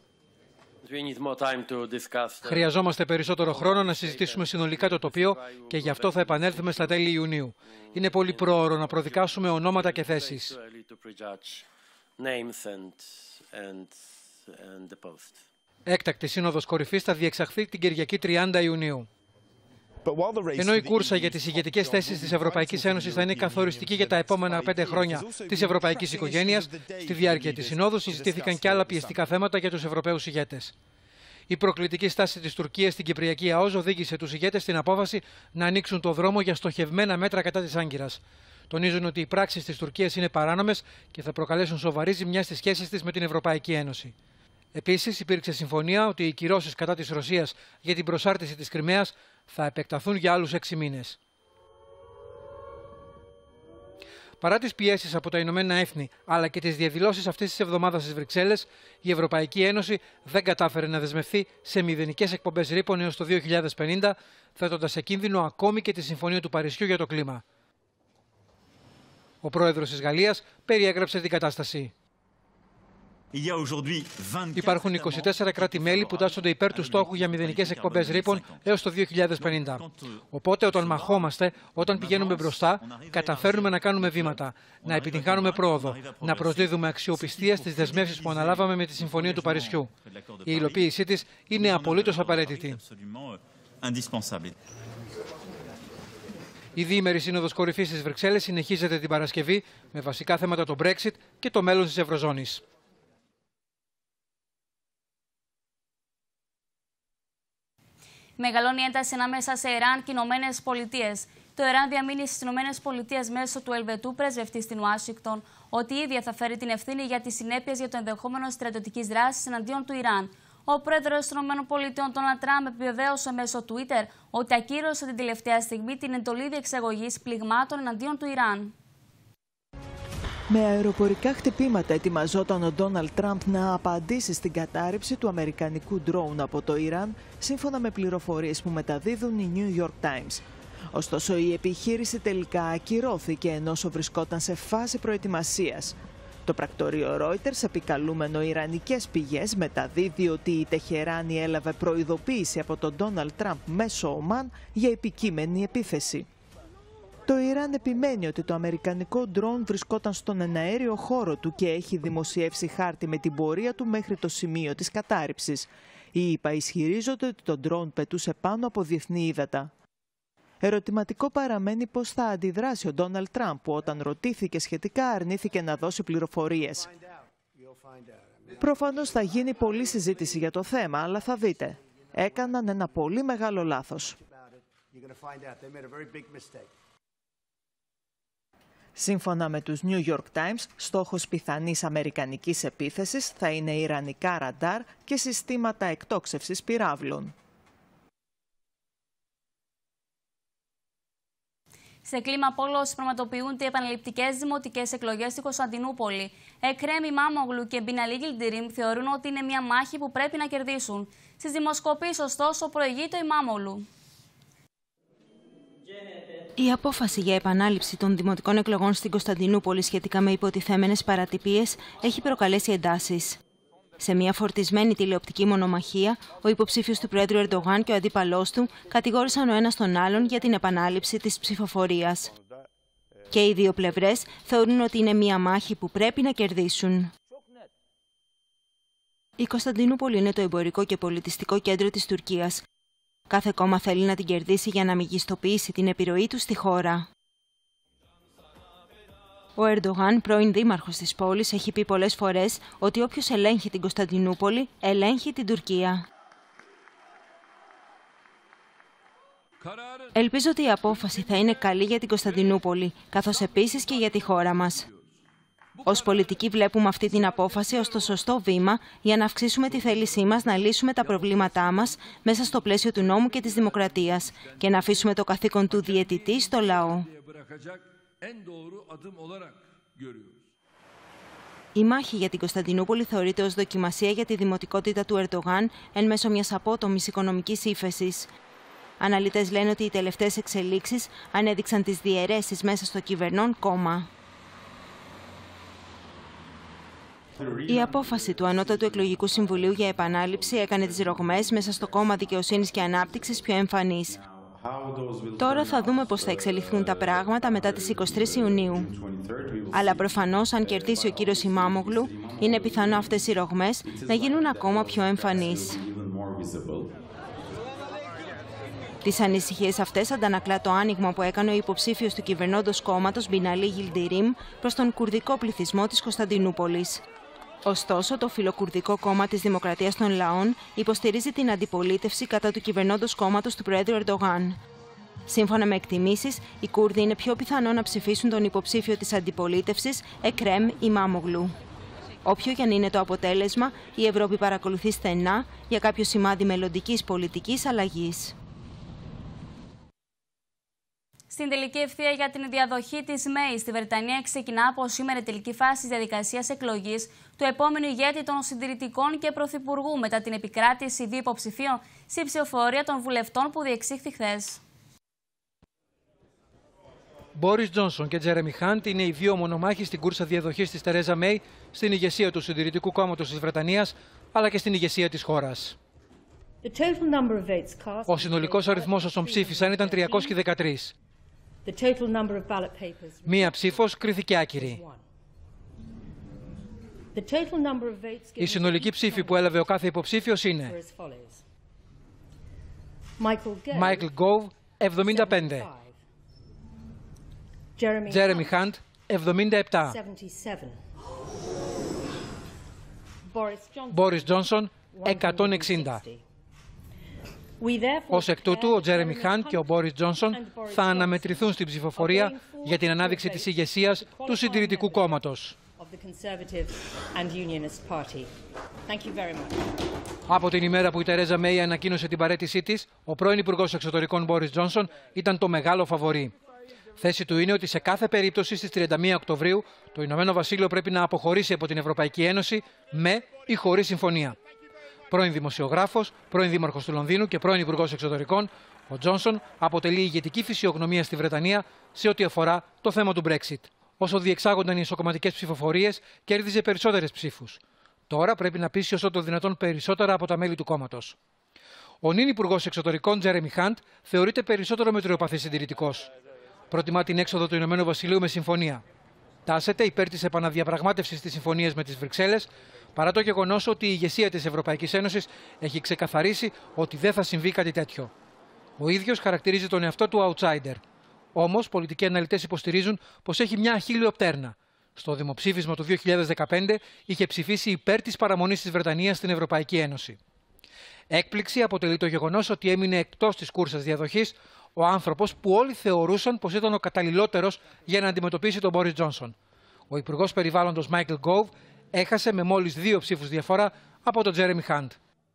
Χρειαζόμαστε περισσότερο χρόνο να συζητήσουμε συνολικά το τοπίο και γι' αυτό θα επανέλθουμε στα τέλη Ιουνίου. Είναι πολύ πρόωρο να προδικάσουμε ονόματα και θέσεις. Έκτακτη Σύνοδος Κορυφής θα διεξαχθεί την Κυριακή τριάντα Ιουνίου. Ενώ η κούρσα για τις ηγετικές θέσεις της Ευρωπαϊκής Ένωσης θα είναι καθοριστική για τα επόμενα πέντε χρόνια της ευρωπαϊκής οικογένειας, στη διάρκεια της Συνόδου συζητήθηκαν και άλλα πιεστικά θέματα για τους Ευρωπαίους ηγέτες. Η προκλητική στάση της Τουρκίας στην Κυπριακή ΑΟΣ οδήγησε τους ηγέτες στην απόφαση να ανοίξουν το δρόμο για στοχευμένα μέτρα κατά της Άγκυρας. Τονίζουν ότι οι πράξεις της Τουρκίας είναι παράνομες και θα προκαλέσουν σοβαρή ζημιά στις σχέσεις της με την Ευρωπαϊκή Ένωση. Επίσης, υπήρξε συμφωνία ότι οι κυρώσεις κατά της Ρωσίας για την προσάρτηση της Κριμαίας θα επεκταθούν για άλλους έξι μήνες. Παρά τις πιέσεις από τα Ηνωμένα Έθνη αλλά και τις διαδηλώσεις αυτής της εβδομάδας στις Βρυξέλλες, η Ευρωπαϊκή Ένωση δεν κατάφερε να δεσμευθεί σε μηδενικές εκπομπές ρήπων έως το δύο χιλιάδες πενήντα, θέτοντας σε κίνδυνο ακόμη και τη Συμφωνία του Παρισιού για το κλίμα. Ο πρόεδρος της Γαλλίας περιέγραψε την κατάσταση. Υπάρχουν είκοσι τέσσερα κράτη-μέλη που τάσσονται υπέρ του στόχου για μηδενικές εκπομπές ρήπων έως το δύο χιλιάδες πενήντα. Οπότε, όταν μαχόμαστε, όταν πηγαίνουμε μπροστά, καταφέρνουμε να κάνουμε βήματα, να επιτυγχάνουμε πρόοδο, να προσδίδουμε αξιοπιστία στις δεσμεύσεις που αναλάβαμε με τη Συμφωνία του Παρισιού. Η υλοποίησή της είναι απολύτως απαραίτητη. Η διήμερη Σύνοδος Κορυφής στις Βρυξέλλες συνεχίζεται την Παρασκευή με βασικά θέματα το Brexit και το μέλλον της Ευρωζώνης. Μεγαλώνει η ένταση ανάμεσα σε Ιράν και Ηνωμένες Πολιτείες. Το Ιράν διαμείνει στις Ηνωμένες Πολιτείες μέσω του Ελβετού πρεσβευτή στην Ουάσιγκτον ότι η ίδια θα φέρει την ευθύνη για τις συνέπειες για το ενδεχόμενο στρατιωτικής δράσης εναντίον του Ιράν. Ο πρόεδρος των ΗΠΑ, Ντόναλντ Τραμπ, επιβεβαίωσε μέσω Twitter ότι ακύρωσε την τελευταία στιγμή την εντολή διεξαγωγής πληγμάτων εναντίον του Ιράν. Με αεροπορικά χτυπήματα ετοιμαζόταν ο Ντόναλντ Τραμπ να απαντήσει στην κατάρριψη του αμερικανικού ντρόουν από το Ιράν, σύμφωνα με πληροφορίες που μεταδίδουν οι New York Times. Ωστόσο, η επιχείρηση τελικά ακυρώθηκε ενώ βρισκόταν σε φάση προετοιμασίας. Το πρακτορείο Reuters, επικαλούμενο ιρανικές πηγές, μεταδίδει ότι η Τεχεράνη έλαβε προειδοποίηση από τον Ντόναλντ Τραμπ μέσω Ομάν για επικείμενη επίθεση. Το Ιράν επιμένει ότι το αμερικανικό ντρόουν βρισκόταν στον εναέριο χώρο του και έχει δημοσιεύσει χάρτη με την πορεία του μέχρι το σημείο της κατάρριψης. Οι ΗΠΑ ισχυρίζονται ότι το ντρόουν πετούσε πάνω από διεθνή ύδατα. Ερωτηματικό παραμένει πώς θα αντιδράσει ο Ντόναλντ Τραμπ, που όταν ρωτήθηκε σχετικά αρνήθηκε να δώσει πληροφορίες. Προφανώς θα γίνει πολλή συζήτηση για το θέμα, αλλά θα δείτε. Έκαναν ένα πολύ μεγάλο λάθος. Σύμφωνα με τους New York Times, στόχος πιθανής αμερικανικής επίθεσης θα είναι ιρανικά ραντάρ και συστήματα εκτόξευσης πυράβλων. Σε κλίμα πόλος πραγματοποιούνται οι επαναληπτικές δημοτικές εκλογές στην Κωνσταντινούπολη. Εκρέμ Μάμογλου και Μπιναλί Γκιλντιρίμ θεωρούν ότι είναι μια μάχη που πρέπει να κερδίσουν. Στις δημοσκοπήσεις, ωστόσο, προηγείται η Μάμογλου. Η απόφαση για επανάληψη των δημοτικών εκλογών στην Κωνσταντινούπολη σχετικά με υποτιθέμενες παρατυπίες έχει προκαλέσει εντάσεις. Σε μια φορτισμένη τηλεοπτική μονομαχία, ο υποψήφιος του Πρόεδρου Ερντογάν και ο αντίπαλός του κατηγόρησαν ο ένας τον άλλον για την επανάληψη της ψηφοφορίας. Και οι δύο πλευρές θεωρούν ότι είναι μια μάχη που πρέπει να κερδίσουν. Η Κωνσταντινούπολη είναι το εμπορικό και πολιτιστικό κέντρο της Τουρκίας. Κάθε κόμμα θέλει να την κερδίσει για να μεγιστοποιήσει την επιρροή του στη χώρα. Ο Ερντογάν, πρώην δήμαρχος της πόλης, έχει πει πολλές φορές ότι όποιος ελέγχει την Κωνσταντινούπολη, ελέγχει την Τουρκία. Ελπίζω ότι η απόφαση θα είναι καλή για την Κωνσταντινούπολη, καθώς επίσης και για τη χώρα μας. Ως πολιτικοί βλέπουμε αυτή την απόφαση ως το σωστό βήμα για να αυξήσουμε τη θέλησή μας να λύσουμε τα προβλήματά μας μέσα στο πλαίσιο του νόμου και της δημοκρατίας και να αφήσουμε το καθήκον του διαιτητή στο λαό. Η μάχη για την Κωνσταντινούπολη θεωρείται ως δοκιμασία για τη δημοτικότητα του Ερντογάν εν μέσω μιας απότομης οικονομικής ύφεσης. Αναλυτές λένε ότι οι τελευταίες εξελίξεις ανέδειξαν τις διαιρέσεις μέσα στο κυβερνών κόμμα. Η απόφαση του Ανώτατου Εκλογικού Συμβουλίου για επανάληψη έκανε τις ρογμές μέσα στο κόμμα Δικαιοσύνης και Ανάπτυξης πιο εμφανείς. Τώρα θα δούμε πώς θα εξελιχθούν τα πράγματα μετά τις εικοστή τρίτη Ιουνίου. Αλλά προφανώς, αν κερδίσει ο κύριος Ιμάμογλου, είναι πιθανό αυτές οι ρογμές να γίνουν ακόμα πιο εμφανείς. Τις ανησυχίες αυτές αντανακλά το άνοιγμα που έκανε ο υποψήφιος του κυβερνώντος κόμματος Μπιναλή Γιλντιρίμ προς τον κουρδικό πληθυσμό της Κωνσταντινούπολης. Ωστόσο, το φιλοκουρδικό κόμμα της Δημοκρατίας των Λαών υποστηρίζει την αντιπολίτευση κατά του κυβερνώντος κόμματος του Προέδρου Ερντογάν. Σύμφωνα με εκτιμήσεις, οι Κούρδοι είναι πιο πιθανό να ψηφίσουν τον υποψήφιο της αντιπολίτευσης, Εκρέμ Ιμάμογλου. Όποιο και αν είναι το αποτέλεσμα, η Ευρώπη παρακολουθεί στενά για κάποιο σημάδι μελλοντικής πολιτικής αλλαγής. Στην τελική ευθεία για την διαδοχή της ΜΕΗ στη Βρετανία ξεκινά από σήμερα η τελική φάση της διαδικασίας εκλογής του επόμενου ηγέτη των συντηρητικών και πρωθυπουργού μετά την επικράτηση δύο υποψηφίων στη ψηφοφορία των βουλευτών που διεξήχθη χθες. Μπόρις Τζόνσον και Τζέρεμι Χαντ είναι οι δύο μονομάχοι στην κούρσα διαδοχής της Τερέζα Μέη στην ηγεσία του Συντηρητικού Κόμματος της Βρετανίας αλλά και στην ηγεσία της χώρας. Ο συνολικός αριθμός όσων ψήφισαν ήταν τριακόσιοι δεκατρία. Μία ψήφος κρίθηκε άκυρη. Η συνολική ψήφη που έλαβε ο κάθε υποψήφιος είναι Μάικλ Γκόβ εβδομήντα πέντε, Τζέρεμι Χαντ εβδομήντα επτά, Μπόρις Τζόνσον εκατόν εξήντα. Ως εκ τούτου, ο Τζέρεμι Χαντ και ο Μπόρις Τζόνσον θα αναμετρηθούν στην ψηφοφορία για την ανάδειξη της ηγεσίας του Συντηρητικού Κόμματος. Από την ημέρα που η Τερέζα Μέη ανακοίνωσε την παραίτησή της, ο πρώην Υπουργός Εξωτερικών Μπόρις Τζόνσον ήταν το μεγάλο φαβορί. Θέση του είναι ότι σε κάθε περίπτωση στις τριάντα μία Οκτωβρίου το Ηνωμένο Βασίλειο πρέπει να αποχωρήσει από την Ευρωπαϊκή Ένωση με ή χωρίς συμφωνία. Πρώην δημοσιογράφος, πρώην δήμαρχος του Λονδίνου και πρώην Υπουργός Εξωτερικών, ο Τζόνσον αποτελεί ηγετική φυσιογνωμία στη Βρετανία σε ό,τι αφορά το θέμα του Brexit. Όσο διεξάγονταν οι ισοκομματικές ψηφοφορίες, κέρδιζε περισσότερες ψήφους. Τώρα πρέπει να πείσει όσο το δυνατόν περισσότερα από τα μέλη του κόμματος. Ο νυν Υπουργός Εξωτερικών, Τζέρεμι Χαντ, θεωρείται περισσότερο μετριοπαθής συντηρητικός. Προτιμά την έξοδο του Ηνωμένου Βασιλείου με συμφωνία. Τάσεται υπέρ της επαναδιαπραγμάτευσης της συμφωνίας με τις Βρυξέλλες, παρά το γεγονός ότι η ηγεσία της Ευρωπαϊκής Ένωσης έχει ξεκαθαρίσει ότι δεν θα συμβεί κάτι τέτοιο. Ο ίδιος χαρακτηρίζει τον εαυτό του outsider. Όμως, πολιτικοί αναλυτές υποστηρίζουν πως έχει μια αχίλλειο πτέρνα. Στο δημοψήφισμα του δύο χιλιάδες δεκαπέντε είχε ψηφίσει υπέρ της παραμονής της Βρετανίας στην Ευρωπαϊκή Ένωση. Έκπληξη αποτελεί το γεγονός ότι έμεινε εκτός της κούρσας διαδοχής ο άνθρωπος που όλοι θεωρούσαν πως ήταν ο καταλληλότερος για να αντιμετωπίσει τον Μπόρις Τζόνσον. Ο Υπουργός Περιβάλλοντος Μάικλ Γκόβ έχασε με μόλις δύο ψήφους διαφορά από τον Τζέρεμι Χαντ.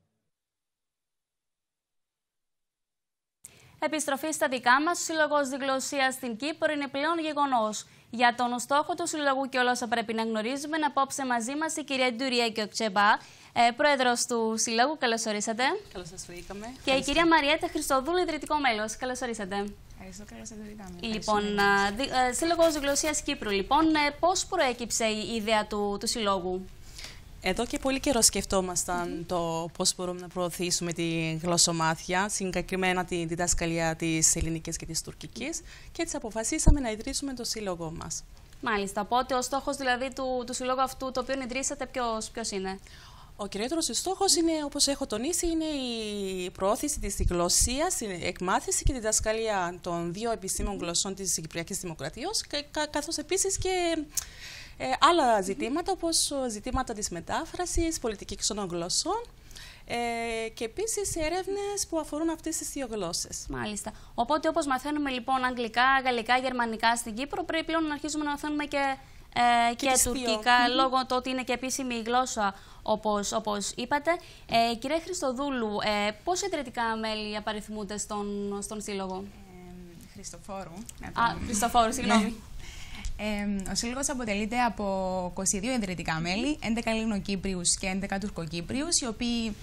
Επιστροφή στα δικά μας, ο Σύλλογος Διγλωσσίας στην Κύπρο είναι πλέον γεγονός. Για τον στόχο του Συλλογού και όλα όσα πρέπει να γνωρίζουμε, να απόψε μαζί μας η κυρία Ντουρία Κιοκτσεμπά, ε, πρόεδρος του Συλλόγου. Καλώς ορίσατε. Καλώς σας βρήκαμε. Και η κυρία Μαριέτα Χριστοδούλου, ιδρυτικό μέλος. Καλώς ορίσατε. Ευχαριστώ, καλώς σας βρήκαμε. Λοιπόν, ε, Σύλλογος Διγλωσσίας Κύπρου, λοιπόν, ε, πώς προέκυψε η ιδέα του, του Συλλόγου? Εδώ και πολύ καιρό σκεφτόμασταν mm-hmm. το πώς μπορούμε να προωθήσουμε τη γλωσσομάθεια, συγκεκριμένα τη διδασκαλία της ελληνικής και της τουρκικής, και έτσι αποφασίσαμε να ιδρύσουμε το σύλλογό μας. Μάλιστα. Οπότε ο στόχος δηλαδή του, του συλλόγου αυτού, το οποίο ιδρύσατε, ποιος, ποιος είναι? Ο κυριότερος στόχος είναι, όπως έχω τονίσει, είναι η προώθηση της γλωσσίας, η εκμάθηση και τη διδασκαλία των δύο επισήμων γλωσσών της Κυπριακής Δημοκρατίας, καθώς επίσης και Ε, άλλα ζητήματα, όπως ζητήματα της μετάφρασης, πολιτική ξένων γλωσσών ε, και επίσης έρευνες που αφορούν αυτές τις δύο γλώσσες. Μάλιστα. Οπότε, όπως μαθαίνουμε λοιπόν αγγλικά, γαλλικά, γερμανικά στην Κύπρο, πρέπει πλέον να αρχίσουμε να μαθαίνουμε και, ε, και, και τουρκικά, mm-hmm. λόγω του ότι είναι και επίσημη γλώσσα, όπως, όπως είπατε. Ε, κυρία Χριστοδούλου, ε, πόσα ιδρυτικά μέλη απαριθμούνται στον, στον σύλλογο? Ε, Χριστοφόρου. Α, Χριστοφόρου, συγγνώμη. Ε, ο Σύλλογος αποτελείται από είκοσι δύο ιδρυτικά μέλη, έντεκα Ελληνοκύπριους και έντεκα Τουρκοκύπριους, οι οποίοι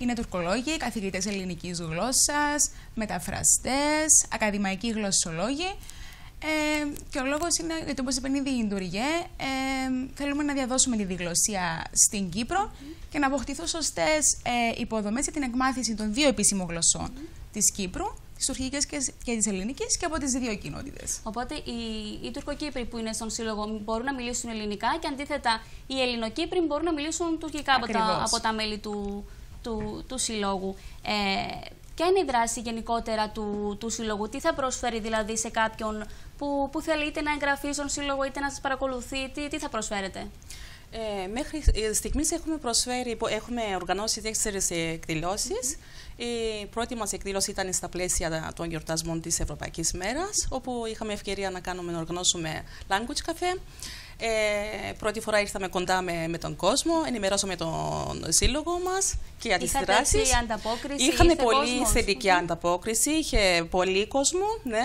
είναι τουρκολόγοι, καθηγητές ελληνικής γλώσσας, μεταφραστές, ακαδημαϊκοί γλωσσολόγοι. Ε, και ο λόγος είναι, γιατί όπως είπε ήδη η Ιντουριέ, ε, θέλουμε να διαδώσουμε τη διγλωσσία στην Κύπρο mm. και να αποκτηθούν σωστές ε, υποδομές για την εκμάθηση των δύο επίσημων γλωσσών mm. της Κύπρου, της τουρκικής και, και της ελληνικής, και από τις δύο κοινότητες. Οπότε οι, οι Τουρκοκύπροι που είναι στον Σύλλογο μπορούν να μιλήσουν ελληνικά και αντίθετα οι Ελληνοκύπροι μπορούν να μιλήσουν τουρκικά από τα, από τα μέλη του, του, του Συλλόγου. Ε, Ποια είναι η δράση γενικότερα του, του Σύλλογου, τι θα προσφέρει δηλαδή σε κάποιον που, που θέλει είτε να εγγραφεί στον Σύλλογο είτε να σας παρακολουθεί, τι, τι θα προσφέρετε? Ε, μέχρι στιγμής έχουμε προσφέρει, έχουμε οργανώσει τέσσερις εκδηλώσεις. Mm-hmm. Η πρώτη μας εκδήλωση ήταν στα πλαίσια των γιορτασμών της Ευρωπαϊκής Μέρας, όπου είχαμε ευκαιρία να κάνουμε, να οργανώσουμε language cafe. Ε, πρώτη φορά ήρθαμε κοντά με, με τον κόσμο, ενημερώσαμε τον σύλλογο μας και για τις δράσεις. Είχαμε πολύ κόσμος. θετική mm-hmm. ανταπόκριση, είχε πολύ κόσμο, ναι.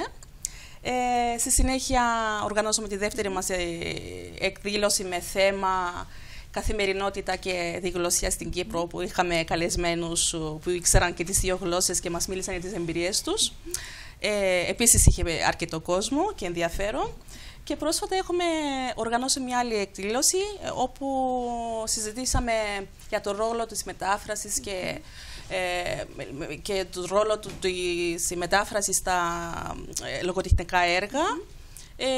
Ε, στη συνέχεια οργανώσαμε τη δεύτερη μας εκδήλωση με θέμα καθημερινότητα και διγλωσσία στην Κύπρο, που είχαμε καλεσμένους που ήξεραν και τις δύο γλώσσες και μας μίλησαν για τις εμπειρίες τους. Ε, επίσης είχε αρκετό κόσμο και ενδιαφέρον. Και πρόσφατα έχουμε οργανώσει μια άλλη εκδήλωση όπου συζητήσαμε για το ρόλο της μετάφρασης και, ε, και το ρόλο του, της μετάφρασης στα ε, λογοτεχνικά έργα. Ε,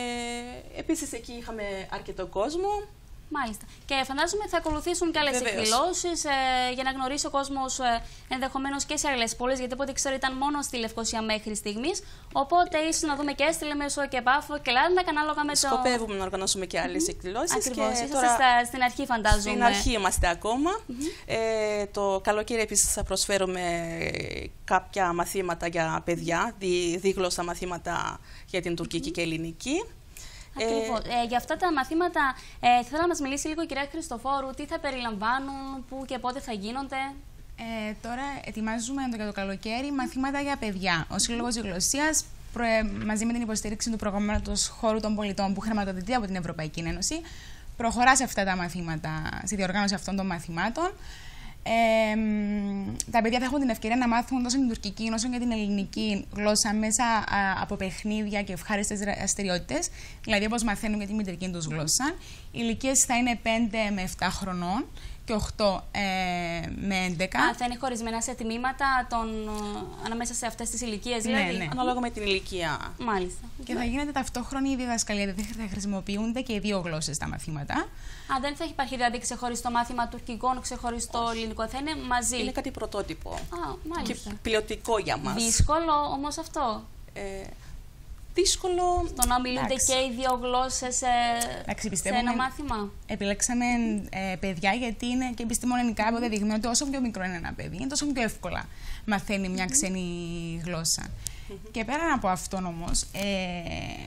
επίσης εκεί είχαμε αρκετό κόσμο. Μάλιστα. Και φαντάζομαι θα ακολουθήσουν και άλλες εκδηλώσεις ε, για να γνωρίσει ο κόσμος ε, ενδεχομένως και σε άλλες πόλεις, γιατί από ό,τι ξέρω ήταν μόνο στη Λευκοσία μέχρι στιγμής. Οπότε ίσως να δούμε και στη Λεμεσό και Πάφο και Λάρνακα, ανάλογα με το. Σκοπεύουμε να οργανώσουμε και άλλες mm-hmm. εκδηλώσεις. Ακριβώς. Και τώρα... στα, στην αρχή, φαντάζομαι. Στην αρχή είμαστε ακόμα. Mm-hmm. ε, το καλοκαίρι επίσης θα προσφέρουμε κάποια μαθήματα για παιδιά, δι, δίγλωσσα μαθήματα για την τουρκική mm-hmm. και ελληνική. Ακριβώς. Ε, για αυτά τα μαθήματα ε, θέλω να μας μιλήσει λίγο η κυρία Χριστοφόρου, τι θα περιλαμβάνουν, πού και πότε θα γίνονται. Ε, τώρα ετοιμάζουμε για το καλοκαίρι μαθήματα για παιδιά. Ο Σύλλογος Διγλωσσίας, μαζί με την υποστήριξη του προγράμματος Χώρου των Πολιτών που χρηματοδοτείται από την Ευρωπαϊκή Ένωση, προχωρά σε αυτά τα μαθήματα, στη διοργάνωση αυτών των μαθημάτων. Ε, τα παιδιά θα έχουν την ευκαιρία να μάθουν τόσο την τουρκική όσο και την ελληνική γλώσσα μέσα α, από παιχνίδια και ευχάριστες δραστηριότητες, δηλαδή όπως μαθαίνουν για τη μητρική τους γλώσσα. Οι ηλικίες θα είναι πέντε με επτά χρονών και οκτώ ε, με έντεκα. Α, θα είναι χωρισμένα σε τμήματα των, ανάμεσα σε αυτές τις ηλικίες, δηλαδή. Ναι, ναι. Ανάλογα με την ηλικία. Μάλιστα. Και θα γίνεται ταυτόχρονη η διδασκαλία, δηλαδή θα χρησιμοποιούνται και οι δύο γλώσσες στα μαθήματα. Α, δεν θα υπάρχει δηλαδή ξεχωριστό μάθημα τουρκικών, ξεχωριστό ελληνικό, θα είναι μαζί. Είναι κάτι πρωτότυπο. Α, μάλιστα. Και ποιοτικό για μας. Δύσκολο όμως αυτό. Ε, δύσκολο. Το να μιλούνται και οι δύο γλώσσες σε, σε ένα μάθημα. Επιλέξαμε ε, παιδιά γιατί είναι και επιστημονικά αποδεδειγμένο ότι όσο πιο μικρό είναι ένα παιδί, τόσο πιο εύκολα μαθαίνει μια mm-hmm. ξένη γλώσσα. Mm-hmm. Και πέραν από αυτόν όμως, ε,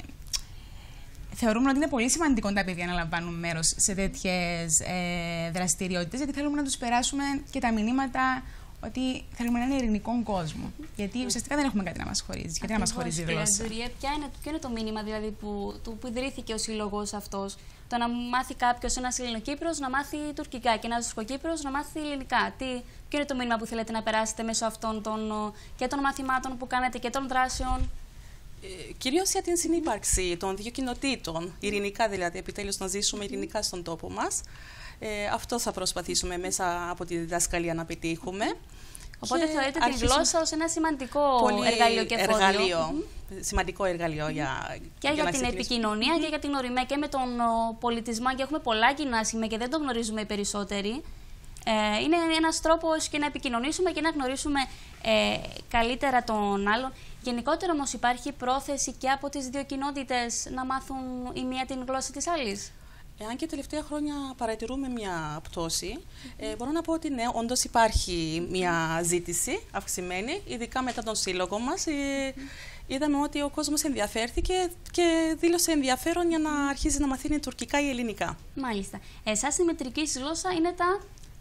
θεωρούμε ότι είναι πολύ σημαντικό τα παιδιά να λαμβάνουν μέρος σε τέτοιες ε, δραστηριότητες, γιατί θέλουμε να τους περάσουμε και τα μηνύματα ότι θέλουμε να είναι ειρηνικό κόσμο. Γιατί ουσιαστικά δεν έχουμε κάτι να μας χωρίζει. Γιατί να μας χωρίζει η γλώσσα. Ποιο είναι, ποιο είναι το μήνυμα δηλαδή, που, του, που ιδρύθηκε ο σύλλογος αυτός? Το να μάθει κάποιος, ένας Ελληνοκύπρος, να μάθει τουρκικά και ένας Τουρκοκύπρος να μάθει ελληνικά. Τι, ποιο είναι το μήνυμα που θέλετε να περάσετε μέσω αυτών των, και των μαθημάτων που κάνετε και των δράσεων? Ε, κυρίως για την συνύπαρξη των δύο κοινοτήτων, ειρηνικά δηλαδή, επιτέλους να ζήσουμε ειρηνικά στον τόπο μας. Ε, αυτό θα προσπαθήσουμε μέσα από τη διδασκαλία να πετύχουμε. Οπότε θεωρείτε την γλώσσα ως ένα σημαντικό εργαλείο και εργαλείο, mm-hmm. σημαντικό εργαλείο για, και για, για την επικοινωνία mm-hmm. και για την οριμαία και με τον ο, πολιτισμό, και έχουμε πολλά κοινά σημεία και δεν το γνωρίζουμε οι περισσότεροι. Ε, είναι ένας τρόπος και να επικοινωνήσουμε και να γνωρίσουμε ε, καλύτερα τον άλλον. Γενικότερα όμως υπάρχει πρόθεση και από τις δύο κοινότητες να μάθουν η μία την γλώσσα της άλλης. Εάν και τελευταία χρόνια παρατηρούμε μια πτώση, mm-hmm. ε, μπορώ να πω ότι ναι, όντως υπάρχει μια ζήτηση αυξημένη, ειδικά μετά τον σύλλογο μας. Ε, mm-hmm. Είδαμε ότι ο κόσμος ενδιαφέρθηκε και δήλωσε ενδιαφέρον για να αρχίσει να μαθαίνει τουρκικά ή ελληνικά. Μάλιστα. Εσάς η μητρική γλώσσα είναι τα...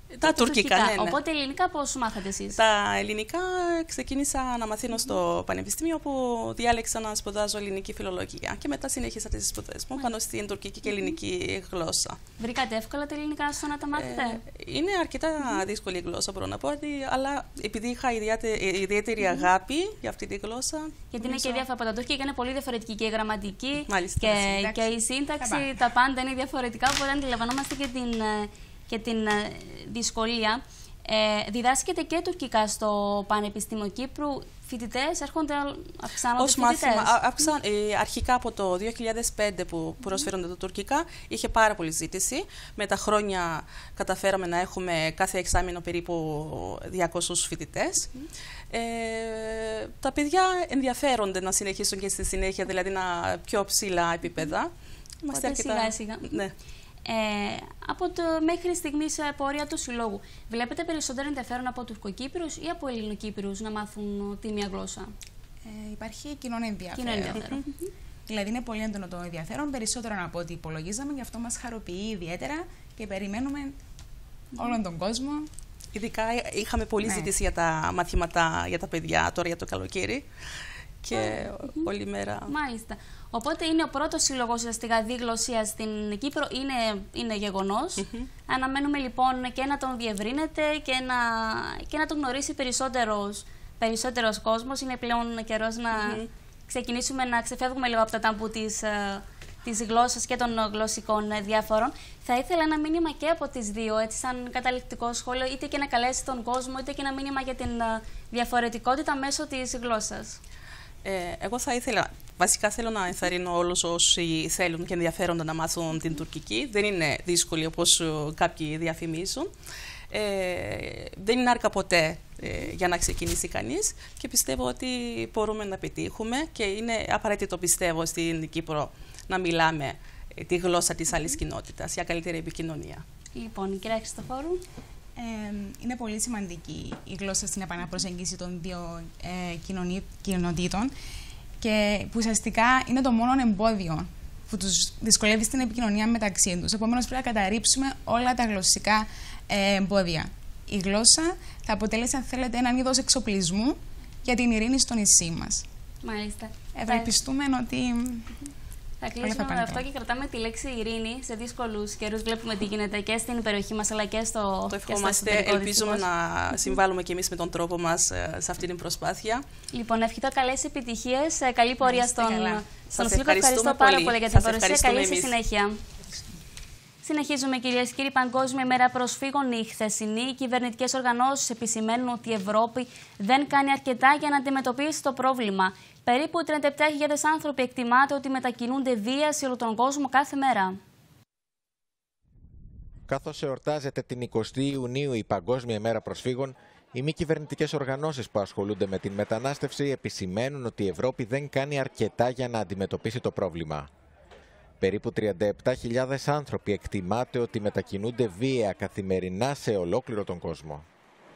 Τα τουρκικά, ναι, ναι. Οπότε ελληνικά πώς μάθατε εσείς? Τα ελληνικά ξεκίνησα να μαθαίνω στο πανεπιστήμιο, που διάλεξα να σπουδάζω ελληνική φιλολογία και μετά συνέχισα τις σπουδές μου πάνω στην τουρκική και ελληνική γλώσσα. Βρήκατε εύκολα τα ελληνικά στο να τα μάθετε? Ε, είναι αρκετά mm-hmm. δύσκολη γλώσσα, μπορώ να πω, αλλά επειδή είχα ιδιαίτερη, ιδιαίτερη mm-hmm. αγάπη για αυτή τη γλώσσα. Γιατί είναι και διάφορα από τα τουρκικά, είναι πολύ διαφορετική και η γραμματική Μάλιστα, και, και η σύνταξη, τα, τα πάντα είναι διαφορετικά, οπότε αντιλαμβανόμαστε και την, και την δυσκολία. Ε, διδάσκεται και τουρκικά στο Πανεπιστήμιο Κύπρου. Φοιτητές έρχονται, αυξάνονται ως φοιτητές. μάθημα, αυξάν, ε, αρχικά από το δύο χιλιάδες πέντε που προσφέρονται τα τουρκικά, είχε πάρα πολύ ζήτηση. Με τα χρόνια καταφέραμε να έχουμε κάθε εξάμηνο περίπου διακόσιους φοιτητές. Mm. Ε, τα παιδιά ενδιαφέρονται να συνεχίσουν και στη συνέχεια, δηλαδή να πιο ψηλά επίπεδα. Είμαστε αρκετά... σιγά σιγά. Ναι. Ε, από το μέχρι στιγμής πορεία του Συλλόγου, βλέπετε περισσότερο ενδιαφέρον από Τουρκοκύπρους ή από Ελληνοκύπρους να μάθουν τη μία γλώσσα? Ε, υπάρχει κοινό ενδιαφέρον. Κοινό ενδιαφέρον. Δηλαδή είναι πολύ έντονο το ενδιαφέρον, περισσότερο από ό,τι υπολογίζαμε, γι' αυτό μας χαροποιεί ιδιαίτερα και περιμένουμε mm. όλον τον κόσμο. Ειδικά είχαμε πολλή ναι. ζήτηση για τα μαθήματα για τα παιδιά τώρα για το καλοκαίρι και mm. όλη μέρα. Μάλιστα. Οπότε είναι ο πρώτος σύλλογος ουσιαστικά διγλωσσίας στην Κύπρο, είναι, είναι γεγονός. Mm-hmm. Αναμένουμε λοιπόν και να τον διευρύνετε και να, και να τον γνωρίσει περισσότερος, περισσότερος κόσμος. Είναι πλέον καιρός να mm-hmm. ξεκινήσουμε να ξεφεύγουμε λίγο από τα ταμπού της, της γλώσσας και των γλωσσικών διάφορων. Θα ήθελα ένα μήνυμα και από τις δύο, έτσι σαν καταληκτικό σχόλιο, είτε και να καλέσει τον κόσμο, είτε και ένα μήνυμα για την διαφορετικότητα μέσω της γλώσσας. Ε, εγώ θα ήθελα, βασικά θέλω να ενθαρρύνω όλους όσοι θέλουν και ενδιαφέρονται να μάθουν την τουρκική. Δεν είναι δύσκολη όπως κάποιοι διαφημίζουν. Ε, δεν είναι άρκα ποτέ ε, για να ξεκινήσει κανείς και πιστεύω ότι μπορούμε να πετύχουμε και είναι απαραίτητο, πιστεύω, στην Κύπρο να μιλάμε τη γλώσσα της άλλης κοινότητας για καλύτερη επικοινωνία. Λοιπόν, η κυρία Χριστοφόρου. Ε, είναι πολύ σημαντική η γλώσσα στην επαναπροσέγγιση των δύο ε, κοινωνίτων και που ουσιαστικά είναι το μόνο εμπόδιο που τους δυσκολεύει στην επικοινωνία μεταξύ τους. Επομένως, πρέπει να καταρρύψουμε όλα τα γλωσσικά ε, εμπόδια. Η γλώσσα θα αποτελέσει, αν θέλετε, έναν είδος εξοπλισμού για την ειρήνη στο νησί μας. Μάλιστα. Ευελπιστούμε ότι... Θα κλείσουμε με αυτό και κρατάμε τη λέξη ειρήνη σε δύσκολους καιρούς. Βλέπουμε τι γίνεται και στην περιοχή μας αλλά και στο. Το ευχόμαστε. Ελπίζουμε να συμβάλλουμε και εμείς με τον τρόπο μας σε αυτή την προσπάθεια. Λοιπόν, ευχηθώ καλές επιτυχίες. Καλή πορεία στον, στον Σύλλογο. Ευχαριστώ πάρα πολύ, πολύ για την Σας παρουσία. Καλή στη συνέχεια. Συνεχίζουμε, κυρίες και κύριοι. Παγκόσμια ημέρα προσφύγων η χθεσινή. Οι κυβερνητικές οργανώσεις επισημαίνουν ότι η Ευρώπη δεν κάνει αρκετά για να αντιμετωπίσει το πρόβλημα. Περίπου τριάντα επτά χιλιάδες άνθρωποι εκτιμάται ότι μετακινούνται βία σε όλο τον κόσμο κάθε μέρα. Καθώς εορτάζεται την εικοστή Ιουνίου η Παγκόσμια ημέρα προσφύγων, οι μη κυβερνητικές οργανώσεις που ασχολούνται με την μετανάστευση επισημαίνουν ότι η Ευρώπη δεν κάνει αρκετά για να αντιμετωπίσει το πρόβλημα. Περίπου τριάντα επτά χιλιάδες άνθρωποι εκτιμάται ότι μετακινούνται βία καθημερινά σε ολόκληρο τον κόσμο.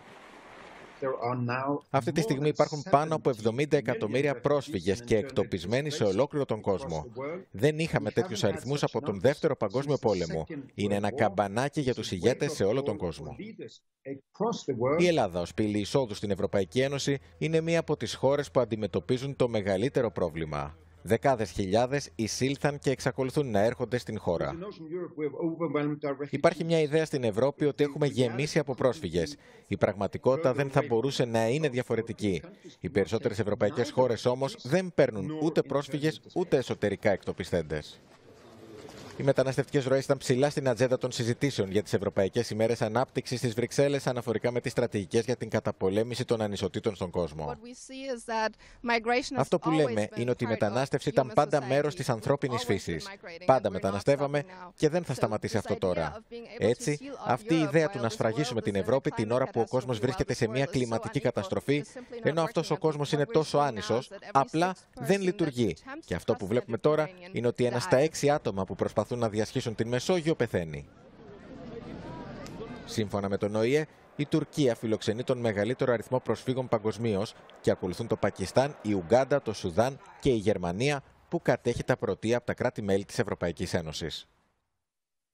Αυτή τη στιγμή υπάρχουν πάνω από εβδομήντα εκατομμύρια πρόσφυγες και εκτοπισμένοι σε ολόκληρο τον κόσμο. Δεν είχαμε τέτοιους αριθμούς από τον Δεύτερο Παγκόσμιο Πόλεμο. Είναι ένα καμπανάκι για τους ηγέτες σε όλο τον κόσμο. Η Ελλάδα, ως πύλη εισόδου στην Ευρωπαϊκή Ένωση, είναι μία από τις χώρες που αντιμετωπίζουν το μεγαλύτερο πρόβλημα. Δεκάδες χιλιάδες εισήλθαν και εξακολουθούν να έρχονται στην χώρα. Υπάρχει μια ιδέα στην Ευρώπη ότι έχουμε γεμίσει από πρόσφυγες. Η πραγματικότητα δεν θα μπορούσε να είναι διαφορετική. Οι περισσότερες ευρωπαϊκές χώρες όμως δεν παίρνουν ούτε πρόσφυγες ούτε εσωτερικά εκτοπισθέντες. Οι μεταναστευτικές ροές ήταν ψηλά στην ατζέντα των συζητήσεων για τις Ευρωπαϊκές ημέρες ανάπτυξης στις Βρυξέλλες αναφορικά με τις στρατηγικές για την καταπολέμηση των ανισοτήτων στον κόσμο. Αυτό που λέμε είναι ότι η μετανάστευση ήταν πάντα μέρος της ανθρώπινης φύσης. Πάντα μεταναστεύαμε και δεν θα σταματήσει αυτό τώρα. Έτσι, αυτή η ιδέα του να σφραγίσουμε την Ευρώπη την ώρα που ο κόσμος βρίσκεται σε μια κλιματική καταστροφή, ενώ αυτός ο κόσμος είναι τόσο άνισος, απλά δεν λειτουργεί. Και αυτό που βλέπουμε τώρα είναι ότι ένα στα έξι άτομα που προσπαθούν να διασχίσουν την Μεσόγειο πεθαίνει. Σύμφωνα με τον Ο Η Ε, η Τουρκία φιλοξενεί τον μεγαλύτερο αριθμό προσφύγων παγκοσμίως και ακολουθούν το Πακιστάν, η Ουγκάντα, το Σουδάν και η Γερμανία που κατέχει τα πρωτεία από τα κράτη-μέλη της Ευρωπαϊκής Ένωσης.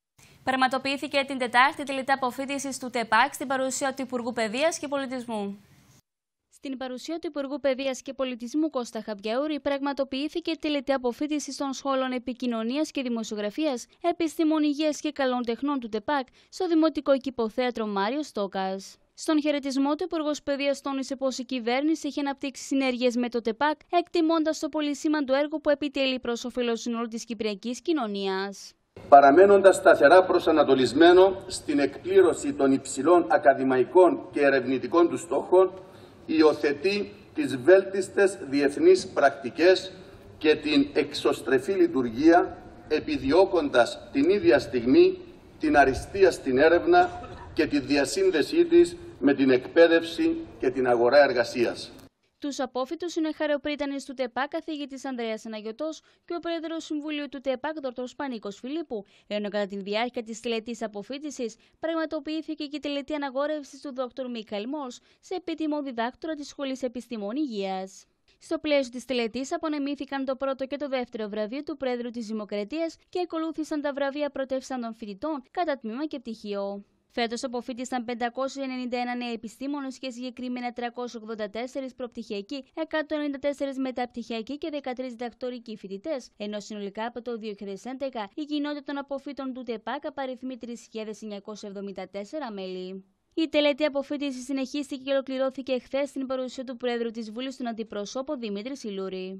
Πραγματοποιήθηκε την Τετάρτη η τελετή αποφοίτησης του ΤΕΠΑΚ στην παρουσία του Υπουργού Παιδείας και Πολιτισμού. Στην παρουσία του Υπουργού Παιδείας και Πολιτισμού Κώστα Χαβιαούρη, πραγματοποιήθηκε η τελετή αποφοίτησης των σχόλων Επικοινωνίας και Δημοσιογραφίας, Επιστημών Υγείας και Καλών Τεχνών του ΤΕΠΑΚ στο Δημοτικό Κηποθέατρο Μάριο Στόκας. Στον χαιρετισμό του, Υπουργός Παιδείας τόνισε πως η κυβέρνηση έχει αναπτύξει συνέργειες με το ΤΕΠΑΚ, εκτιμώντας το πολυσήμαντο έργο που επιτελεί προς όφελος συνόλου της κυπριακής κοινωνίας. Παραμένοντας σταθερά προσανατολισμένο στην εκπλήρωση των υψηλών ακαδημαϊκών και ερευνητικών του στόχων, υιοθετεί τις βέλτιστες διεθνείς πρακτικές και την εξωστρεφή λειτουργία, επιδιώκοντας την ίδια στιγμή την αριστεία στην έρευνα και τη διασύνδεσή της με την εκπαίδευση και την αγορά εργασίας. Τους απόφοιτους είναι χαρεοπρίτανης του ΤΕΠΑΚ καθηγητής Ανδρέας Αναγιωτός και ο πρόεδρος Συμβουλίου του ΤΕΠΑΚ Δ. Πανίκος Φιλίππου, ενώ κατά τη διάρκεια της τελετής αποφοίτησης πραγματοποιήθηκε και η τελετή αναγόρευσης του Δ. Μίκαελ Μόρς σε επίτιμο διδάκτορα της Σχολής Επιστημών Υγείας. Στο πλαίσιο της τελετής απονεμήθηκαν το πρώτο και το δεύτερο βραβείο του Πρόεδρου της Δημοκρατίας και ακολούθησαν τα βραβεία πρωτεύσαντων φοιτητών κατά τμήμα και πτυχίο. Φέτος αποφοίτησαν πεντακόσιοι ενενήντα ένα νέοι επιστήμονες και συγκεκριμένα τριακόσιοι ογδόντα τέσσερις προπτυχιακοί, εκατόν ενενήντα τέσσερις μεταπτυχιακοί και δεκατρείς διδακτορικοί φοιτητές, ενώ συνολικά από το δύο χιλιάδες έντεκα η κοινότητα των αποφύτων του ΤΕΠΑΚ απαριθμεί τρεις χιλιάδες εννιακόσια εβδομήντα τέσσερα μέλη. Η τελετή αποφοίτησης συνεχίστηκε και ολοκληρώθηκε χθες στην παρουσία του Πρόεδρου της Βουλής, τον Αντιπροσώπο Δημήτρη Σιλούρη.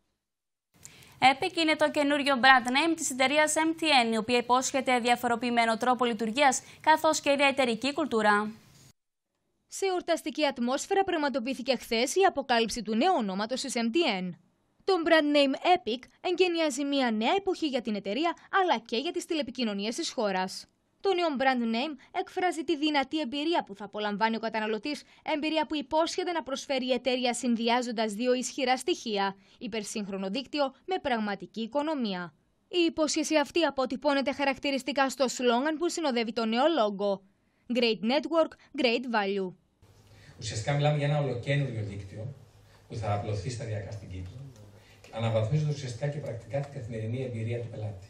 Epic είναι το καινούριο brand name της εταιρείας εμ τι εν, η οποία υπόσχεται διαφοροποιημένο τρόπο λειτουργίας, καθώς και εταιρική κουλτούρα. Σε εορταστική ατμόσφαιρα πραγματοποιήθηκε χθες η αποκάλυψη του νέου ονόματος της εμ τι εν. Το brand name Epic εγκαινιάζει μια νέα εποχή για την εταιρεία, αλλά και για τις τηλεπικοινωνίες της χώρας. Το νέο brand name εκφράζει τη δυνατή εμπειρία που θα απολαμβάνει ο καταναλωτής, εμπειρία που υπόσχεται να προσφέρει η εταιρεία συνδυάζοντας δύο ισχυρά στοιχεία, υπερσύγχρονο δίκτυο με πραγματική οικονομία. Η υπόσχεση αυτή αποτυπώνεται χαρακτηριστικά στο σλόγγαν που συνοδεύει το νέο λόγο. Great Network, Great Value. Ουσιαστικά μιλάμε για ένα ολοκαίνουργιο δίκτυο που θα απλωθεί σταδιακά στην Κύπρο, αναβαθμίζοντας ουσιαστικά και πρακτικά την καθημερινή εμπειρία του πελάτη.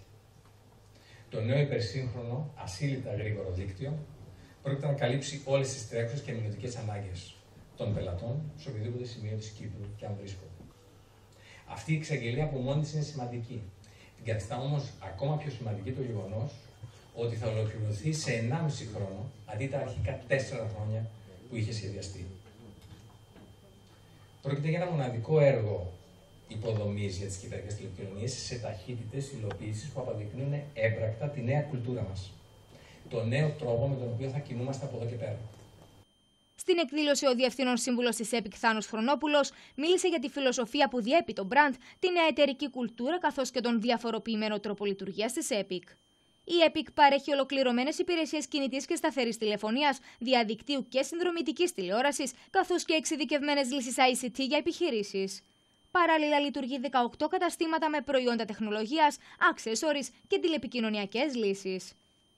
Το νέο υπερσύγχρονο, ασύλληπτα γρήγορο δίκτυο πρόκειται να καλύψει όλες τις τρέχουσες και μελλοντικές ανάγκες των πελατών σε οποιοδήποτε σημείο της Κύπρου και αν βρίσκονται. Αυτή η εξαγγελία από μόνη της είναι σημαντική. Την καθιστά όμως ακόμα πιο σημαντική το γεγονός ότι θα ολοκληρωθεί σε ενάμιση χρόνο αντί τα αρχικά τέσσερα χρόνια που είχε σχεδιαστεί. Πρόκειται για ένα μοναδικό έργο υποδομής για τις κυπριακές τηλεπικοινωνίες σε ταχύτητες υλοποίησης που αποδεικνύουν έμπρακτα τη νέα κουλτούρα μας. Το νέο τρόπο με τον οποίο θα κινούμαστε από εδώ και πέρα. Στην εκδήλωση, ο Διευθύνων Σύμβουλος της Epic Θάνος Χρονόπουλος μίλησε για τη φιλοσοφία που διέπει το brand, τη νέα εταιρική κουλτούρα καθώς και τον διαφοροποιημένο τρόπο λειτουργίας της Epic. Η Epic παρέχει ολοκληρωμένες υπηρεσίες κινητής και σταθερής τηλεφωνίας, διαδικτύου και συνδρομητικής τηλεόρασης, καθώς και εξειδικευμένες λύσεις άι σι τι για επιχειρήσεις. Παράλληλα, λειτουργεί δεκαοκτώ καταστήματα με προϊόντα τεχνολογίας, accessories και τηλεπικοινωνιακές λύσεις.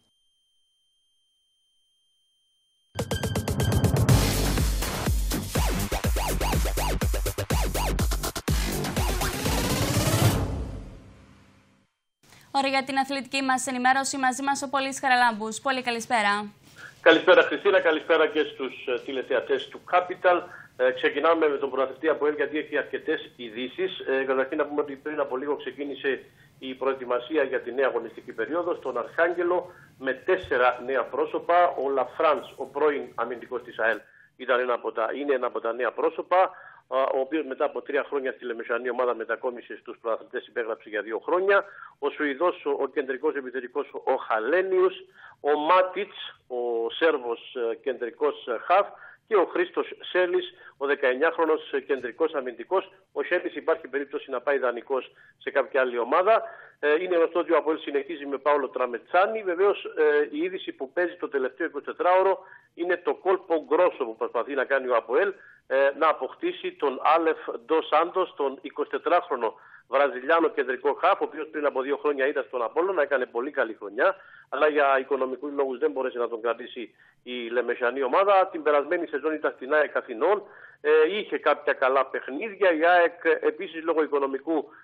Ώρα για την αθλητική μας ενημέρωση, μαζί μας ο Πολύς Χαραλάμπους. Πολύ καλησπέρα. Καλησπέρα Χριστίνα, καλησπέρα και στους τηλεθεατές του Capital. Ε, ξεκινάμε με τον πρωταθλητή ΑΠΟΕΛ γιατί έχει αρκετές ειδήσεις. Ε, καταρχήν να πούμε ότι πριν από λίγο ξεκίνησε η προετοιμασία για τη νέα αγωνιστική περίοδο στον Αρχάγγελο με τέσσερα νέα πρόσωπα. Ο Λαφράνς, ο πρώην αμυντικός της ΑΕΛ, ήταν ένα από τα, είναι ένα από τα νέα πρόσωπα, ο οποίος μετά από τρία χρόνια στη Λεμεσανή ομάδα μετακόμισε στους πρωταθλητές, υπέγραψε για δύο χρόνια. Ο Σουηδός, ο κεντρικός επιθετικός, ο Χαλένιους, ο Μάτιτς, ο Σέρβος κεντρικός χαφ, και ο Χρήστος Σέλης, ο δεκαεννιάχρονος κεντρικός αμυντικός. Ο Σέλης υπάρχει περίπτωση να πάει δανεικός σε κάποια άλλη ομάδα. Ε, είναι γνωστό ότι ο ΑΠΟΕΛ συνεχίζει με Πάολο Τραμετσάνη. Βεβαίως ε, η είδηση που παίζει το τελευταίο εικοσιτετράωρο είναι το κόλπο γκρόσο που προσπαθεί να κάνει ο ΑΠΟΕΛ, ε, να αποκτήσει τον Άλεφ Ντο Σάντος, τον εικοσιτετράχρονο Βραζιλιάνο κεντρικό χαφ, ο οποίος πριν από δύο χρόνια ήταν στον Απόλλωνα, έκανε πολύ καλή χρονιά, αλλά για οικονομικούς λόγους δεν μπόρεσε να τον κρατήσει η Λεμεσανή ομάδα. Την περασμένη σεζόν ήταν στην ΑΕΚ Αθηνών, ε, είχε κάποια καλά παιχνίδια. Η ΑΕΚ επίσης λόγω οικονομικού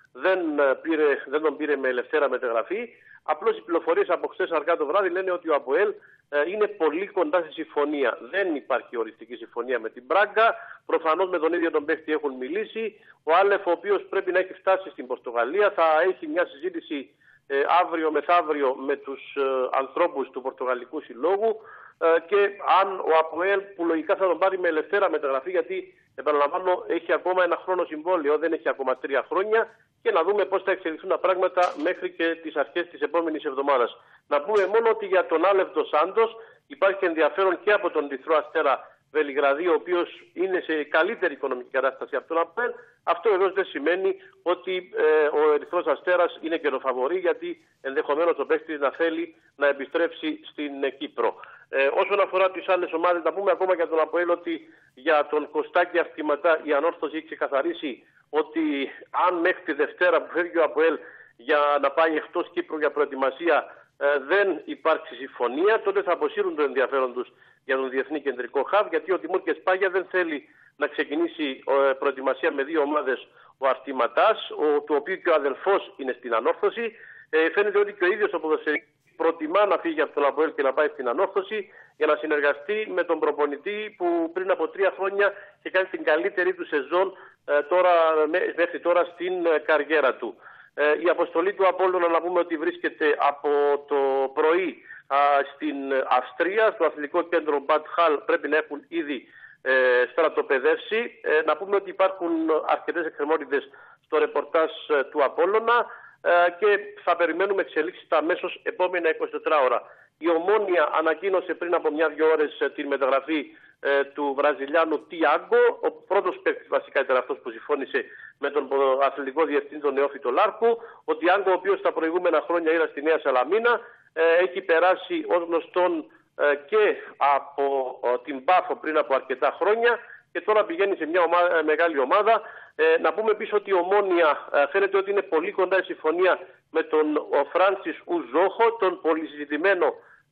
δεν, πήρε, δεν τον πήρε με ελευθέρα μεταγραφή. Απλώς οι πληροφορίες από χθες αργά το βράδυ λένε ότι ο ΑΠΟΕΛ είναι πολύ κοντά στη συμφωνία. Δεν υπάρχει οριστική συμφωνία με την Μπράγκα. Προφανώς με τον ίδιο τον παίκτη έχουν μιλήσει. Ο Άλεφ, ο οποίος πρέπει να έχει φτάσει στην Πορτογαλία, θα έχει μια συζήτηση ε, αύριο μεθαύριο με τους ε, ανθρώπους του Πορτογαλικού Συλλόγου ε, και αν ο ΑΠΟΕΛ, που λογικά θα τον πάρει με ελευθέρα μεταγραφή, γιατί επαναλαμβάνω έχει ακόμα ένα χρόνο συμβόλαιο, δεν έχει ακόμα τρία χρόνια, και να δούμε πώς θα εξελιχθούν τα πράγματα μέχρι και τις αρχές της επόμενης εβδομάδας. Να πούμε μόνο ότι για τον Άλεφ ντος Σάντος υπάρχει ενδιαφέρον και από τον Ερυθρό Αστέρα Βελιγραδίου, ο οποίος είναι σε καλύτερη οικονομική κατάσταση από τον ΑΠΟΕΛ. Αυτό εδώ δεν σημαίνει ότι ε, ο Ερυθρός Αστέρας είναι κερδοφαβορή, γιατί ενδεχομένως ο παίκτης να θέλει να επιστρέψει στην ε, Κύπρο. Ε, όσον αφορά τις άλλες ομάδες, να πούμε ακόμα για τον ΑΠΟΕΛ ότι για τον Κωστάκη Αυτιματά η ανόρθωση έχει ξεκαθαρίσει ότι αν μέχρι τη Δευτέρα που φεύγει ο ΑΠΟΕΛ για να πάει εκτός Κύπρου για προετοιμασία ε, δεν υπάρξει συμφωνία, τότε θα αποσύρουν το ενδιαφέρον τους για τον Διεθνή Κεντρικό Χαβ, γιατί ο Τιμούρ Κεσπάγια δεν θέλει να ξεκινήσει ε, προετοιμασία με δύο ομάδες ο Αρτηματάς, ο, του οποίου και ο αδελφός είναι στην ανόρθωση. Ε, φαίνεται ότι και ο ίδιος ο ποδοσφαιριστής προτιμά να φύγει από τον ΑΠΟΕΛ και να πάει στην ανόρθωση για να συνεργαστεί με τον προπονητή που πριν από τρία χρόνια είχε κάνει την καλύτερη του σεζόν ε, τώρα, μέχρι τώρα στην ε, καριέρα του. Ε, η αποστολή του Απόλλωνα, να πούμε ότι βρίσκεται από το πρωί α, στην Αυστρία, στο αθλητικό κέντρο Bad Hall, πρέπει να έχουν ήδη ε, στρατοπεδεύσει. Ε, να πούμε ότι υπάρχουν αρκετές εκκρεμότητες στο ρεπορτάζ ε, του Απόλλωνα ε, και θα περιμένουμε εξελίξεις τα αμέσως επόμενα εικοσιτέσσερις ώρα. Η Ομόνοια ανακοίνωσε πριν από μια-δυο ώρες ε, την μεταγραφή ε, του Βραζιλιάνου Τιάγκο. Ο πρώτος παίκτης βασικά ήταν αυτός που συμφώνησε με τον αθλητικό διευθυντή τον Νεόφιτο Λάρκου. Ο Τιάγκο, ο οποίος τα προηγούμενα χρόνια ήταν στη Νέα Σαλαμίνα, ε, έχει περάσει ως γνωστόν ε, και από ε, την Πάφο πριν από αρκετά χρόνια και τώρα πηγαίνει σε μια ομάδα, μεγάλη ομάδα. Ε, να πούμε επίσης ότι η Ομόνοια ε, φαίνεται ότι είναι πολύ κοντά η συμφωνία με τον ο Φράνσις Ουζόχο, τον πολυσυζητημένο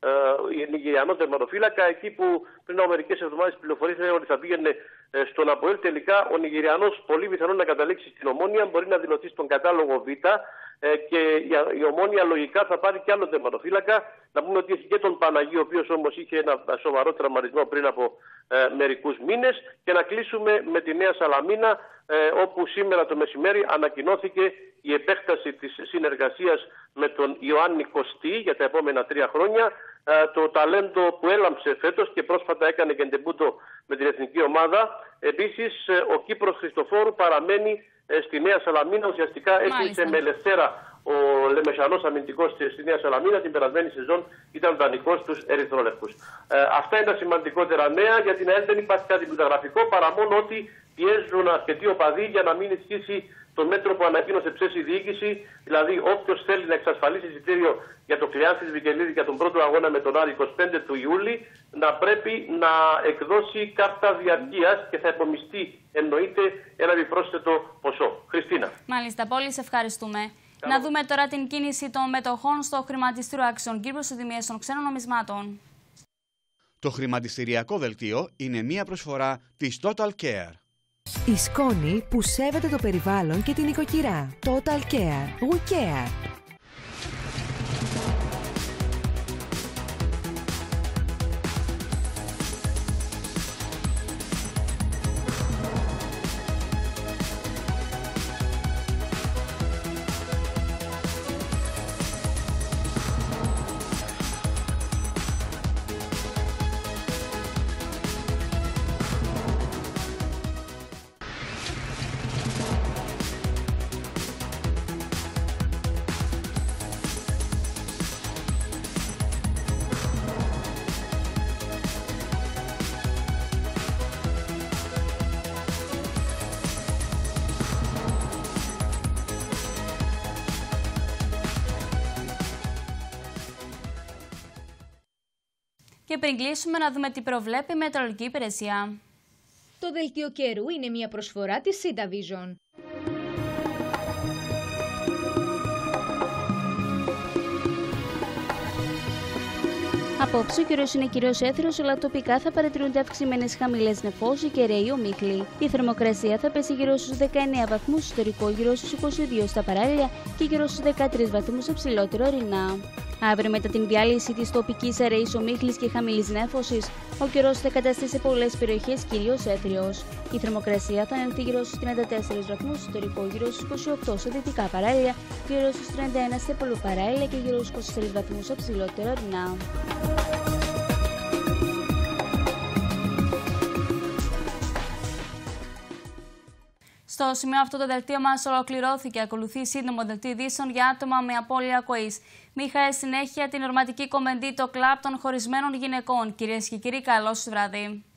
ε, Νιγηριανό τερματοφύλακα, εκεί που πριν από μερικές εβδομάδες πληροφορίες έλεγαν ότι θα πήγαινε ε, στον ΑΠΟΕΛ. Τελικά ο Νιγηριανός πολύ πιθανόν να καταλήξει στην Ομόνοια, μπορεί να δηλωθεί στον κατάλογο Β ε, και η, η Ομόνοια λογικά θα πάρει και άλλο τερματοφύλακα. Να πούμε ότι έχει και τον Παναγί, ο οποίος όμως είχε ένα σοβαρό τραυματισμό πριν από ε, μερικούς μήνες. Και να κλείσουμε με τη Νέα Σαλαμίνα, ε, όπου σήμερα το μεσημέρι ανακοινώθηκε η επέκταση της συνεργασίας με τον Ιωάννη Κωστή για τα επόμενα τρία χρόνια. Ε, το ταλέντο που έλαμψε φέτος και πρόσφατα έκανε και ντεμπούτο με την εθνική ομάδα. Επίσης, ε, ο Κύπρος Χριστοφόρου παραμένει ε, στη Νέα Σαλαμίνα. Ουσιαστικά έκλεισε με ελευθέρα ο Λεμεσανός αμυντικός στη Νέα Σαλαμίνα. Την περασμένη σεζόν ήταν δανεικός στους Ερυθρόλευκους. Ε, αυτά είναι τα σημαντικότερα νέα. Για την ΑΕΛ δεν υπάρχει κάτι μεταγραφικό, παρά μόνο ότι πιέζουν αρκετοί οπαδοί για να μην ισχύσει το μέτρο που ανακοίνωσε χθες η διοίκηση. Δηλαδή, όποιος θέλει να εξασφαλίσει εισιτήριο για το Κλεάνθης Βικελίδη για τον πρώτο αγώνα με τον Άρη εικοστή πέμπτη του Ιούλη, να πρέπει να εκδώσει κάρτα διαρκείας και θα επομιστεί, εννοείται, ένα επιπρόσθετο ποσό. Χριστίνα. Μάλιστα, πολύ σε ευχαριστούμε. Καλό. Να δούμε τώρα την κίνηση των μετοχών στο χρηματιστήριο Άξιον Κύπρος σε τιμές των ξένων νομισμάτων. Το χρηματιστηριακό δελτίο είναι μία προσφορά της Total Care. Η σκόνη που σέβεται το περιβάλλον και την οικοκυρά. Total Care. We Care. Και πριν κλείσουμε, να δούμε τι προβλέπει η Μετεωρολογική Υπηρεσία. Το δελτίο καιρού είναι μια προσφορά της Sita Vision. Απόψε ο καιρός είναι κυρίως έθριος, αλλά τοπικά θα παρατηρούνται αυξημένες χαμηλές νεφώσεις και ρέοι ομίχλοι. Η θερμοκρασία θα πέσει γύρω στους δεκαεννέα βαθμούς στο ιστορικό, γύρω στους είκοσι δύο στα παράλια και γύρω στους δεκατρείς βαθμούς σε ψηλότερο ορεινά. Αύριο, μετά την διάλυση της τοπικής αραιής ομίχλης και χαμηλής νέφωσης, ο καιρός θα καταστεί σε πολλές περιοχές κυρίως έθριος. Η θερμοκρασία θα ανέλθει γύρω στους τριάντα τέσσερις βαθμούς στο ιστορικό, γύρω στους είκοσι οκτώ σε δυτικά παράλια, γύρω στους τριάντα ένα σε πολυπαράλια και γύρω στους είκοσι τρεις βαθμούς σε ψηλότερο ορεινά. Στο σημείο αυτό το δελτίο μας ολοκληρώθηκε. Ακολουθεί σύντομο δελτίο ειδήσεων για άτομα με απώλεια ακοής. Μίχαε συνέχεια την ορματική κομμεντή, το κλαμπ των χωρισμένων γυναικών. Κυρίες και κύριοι, καλό σας βράδυ.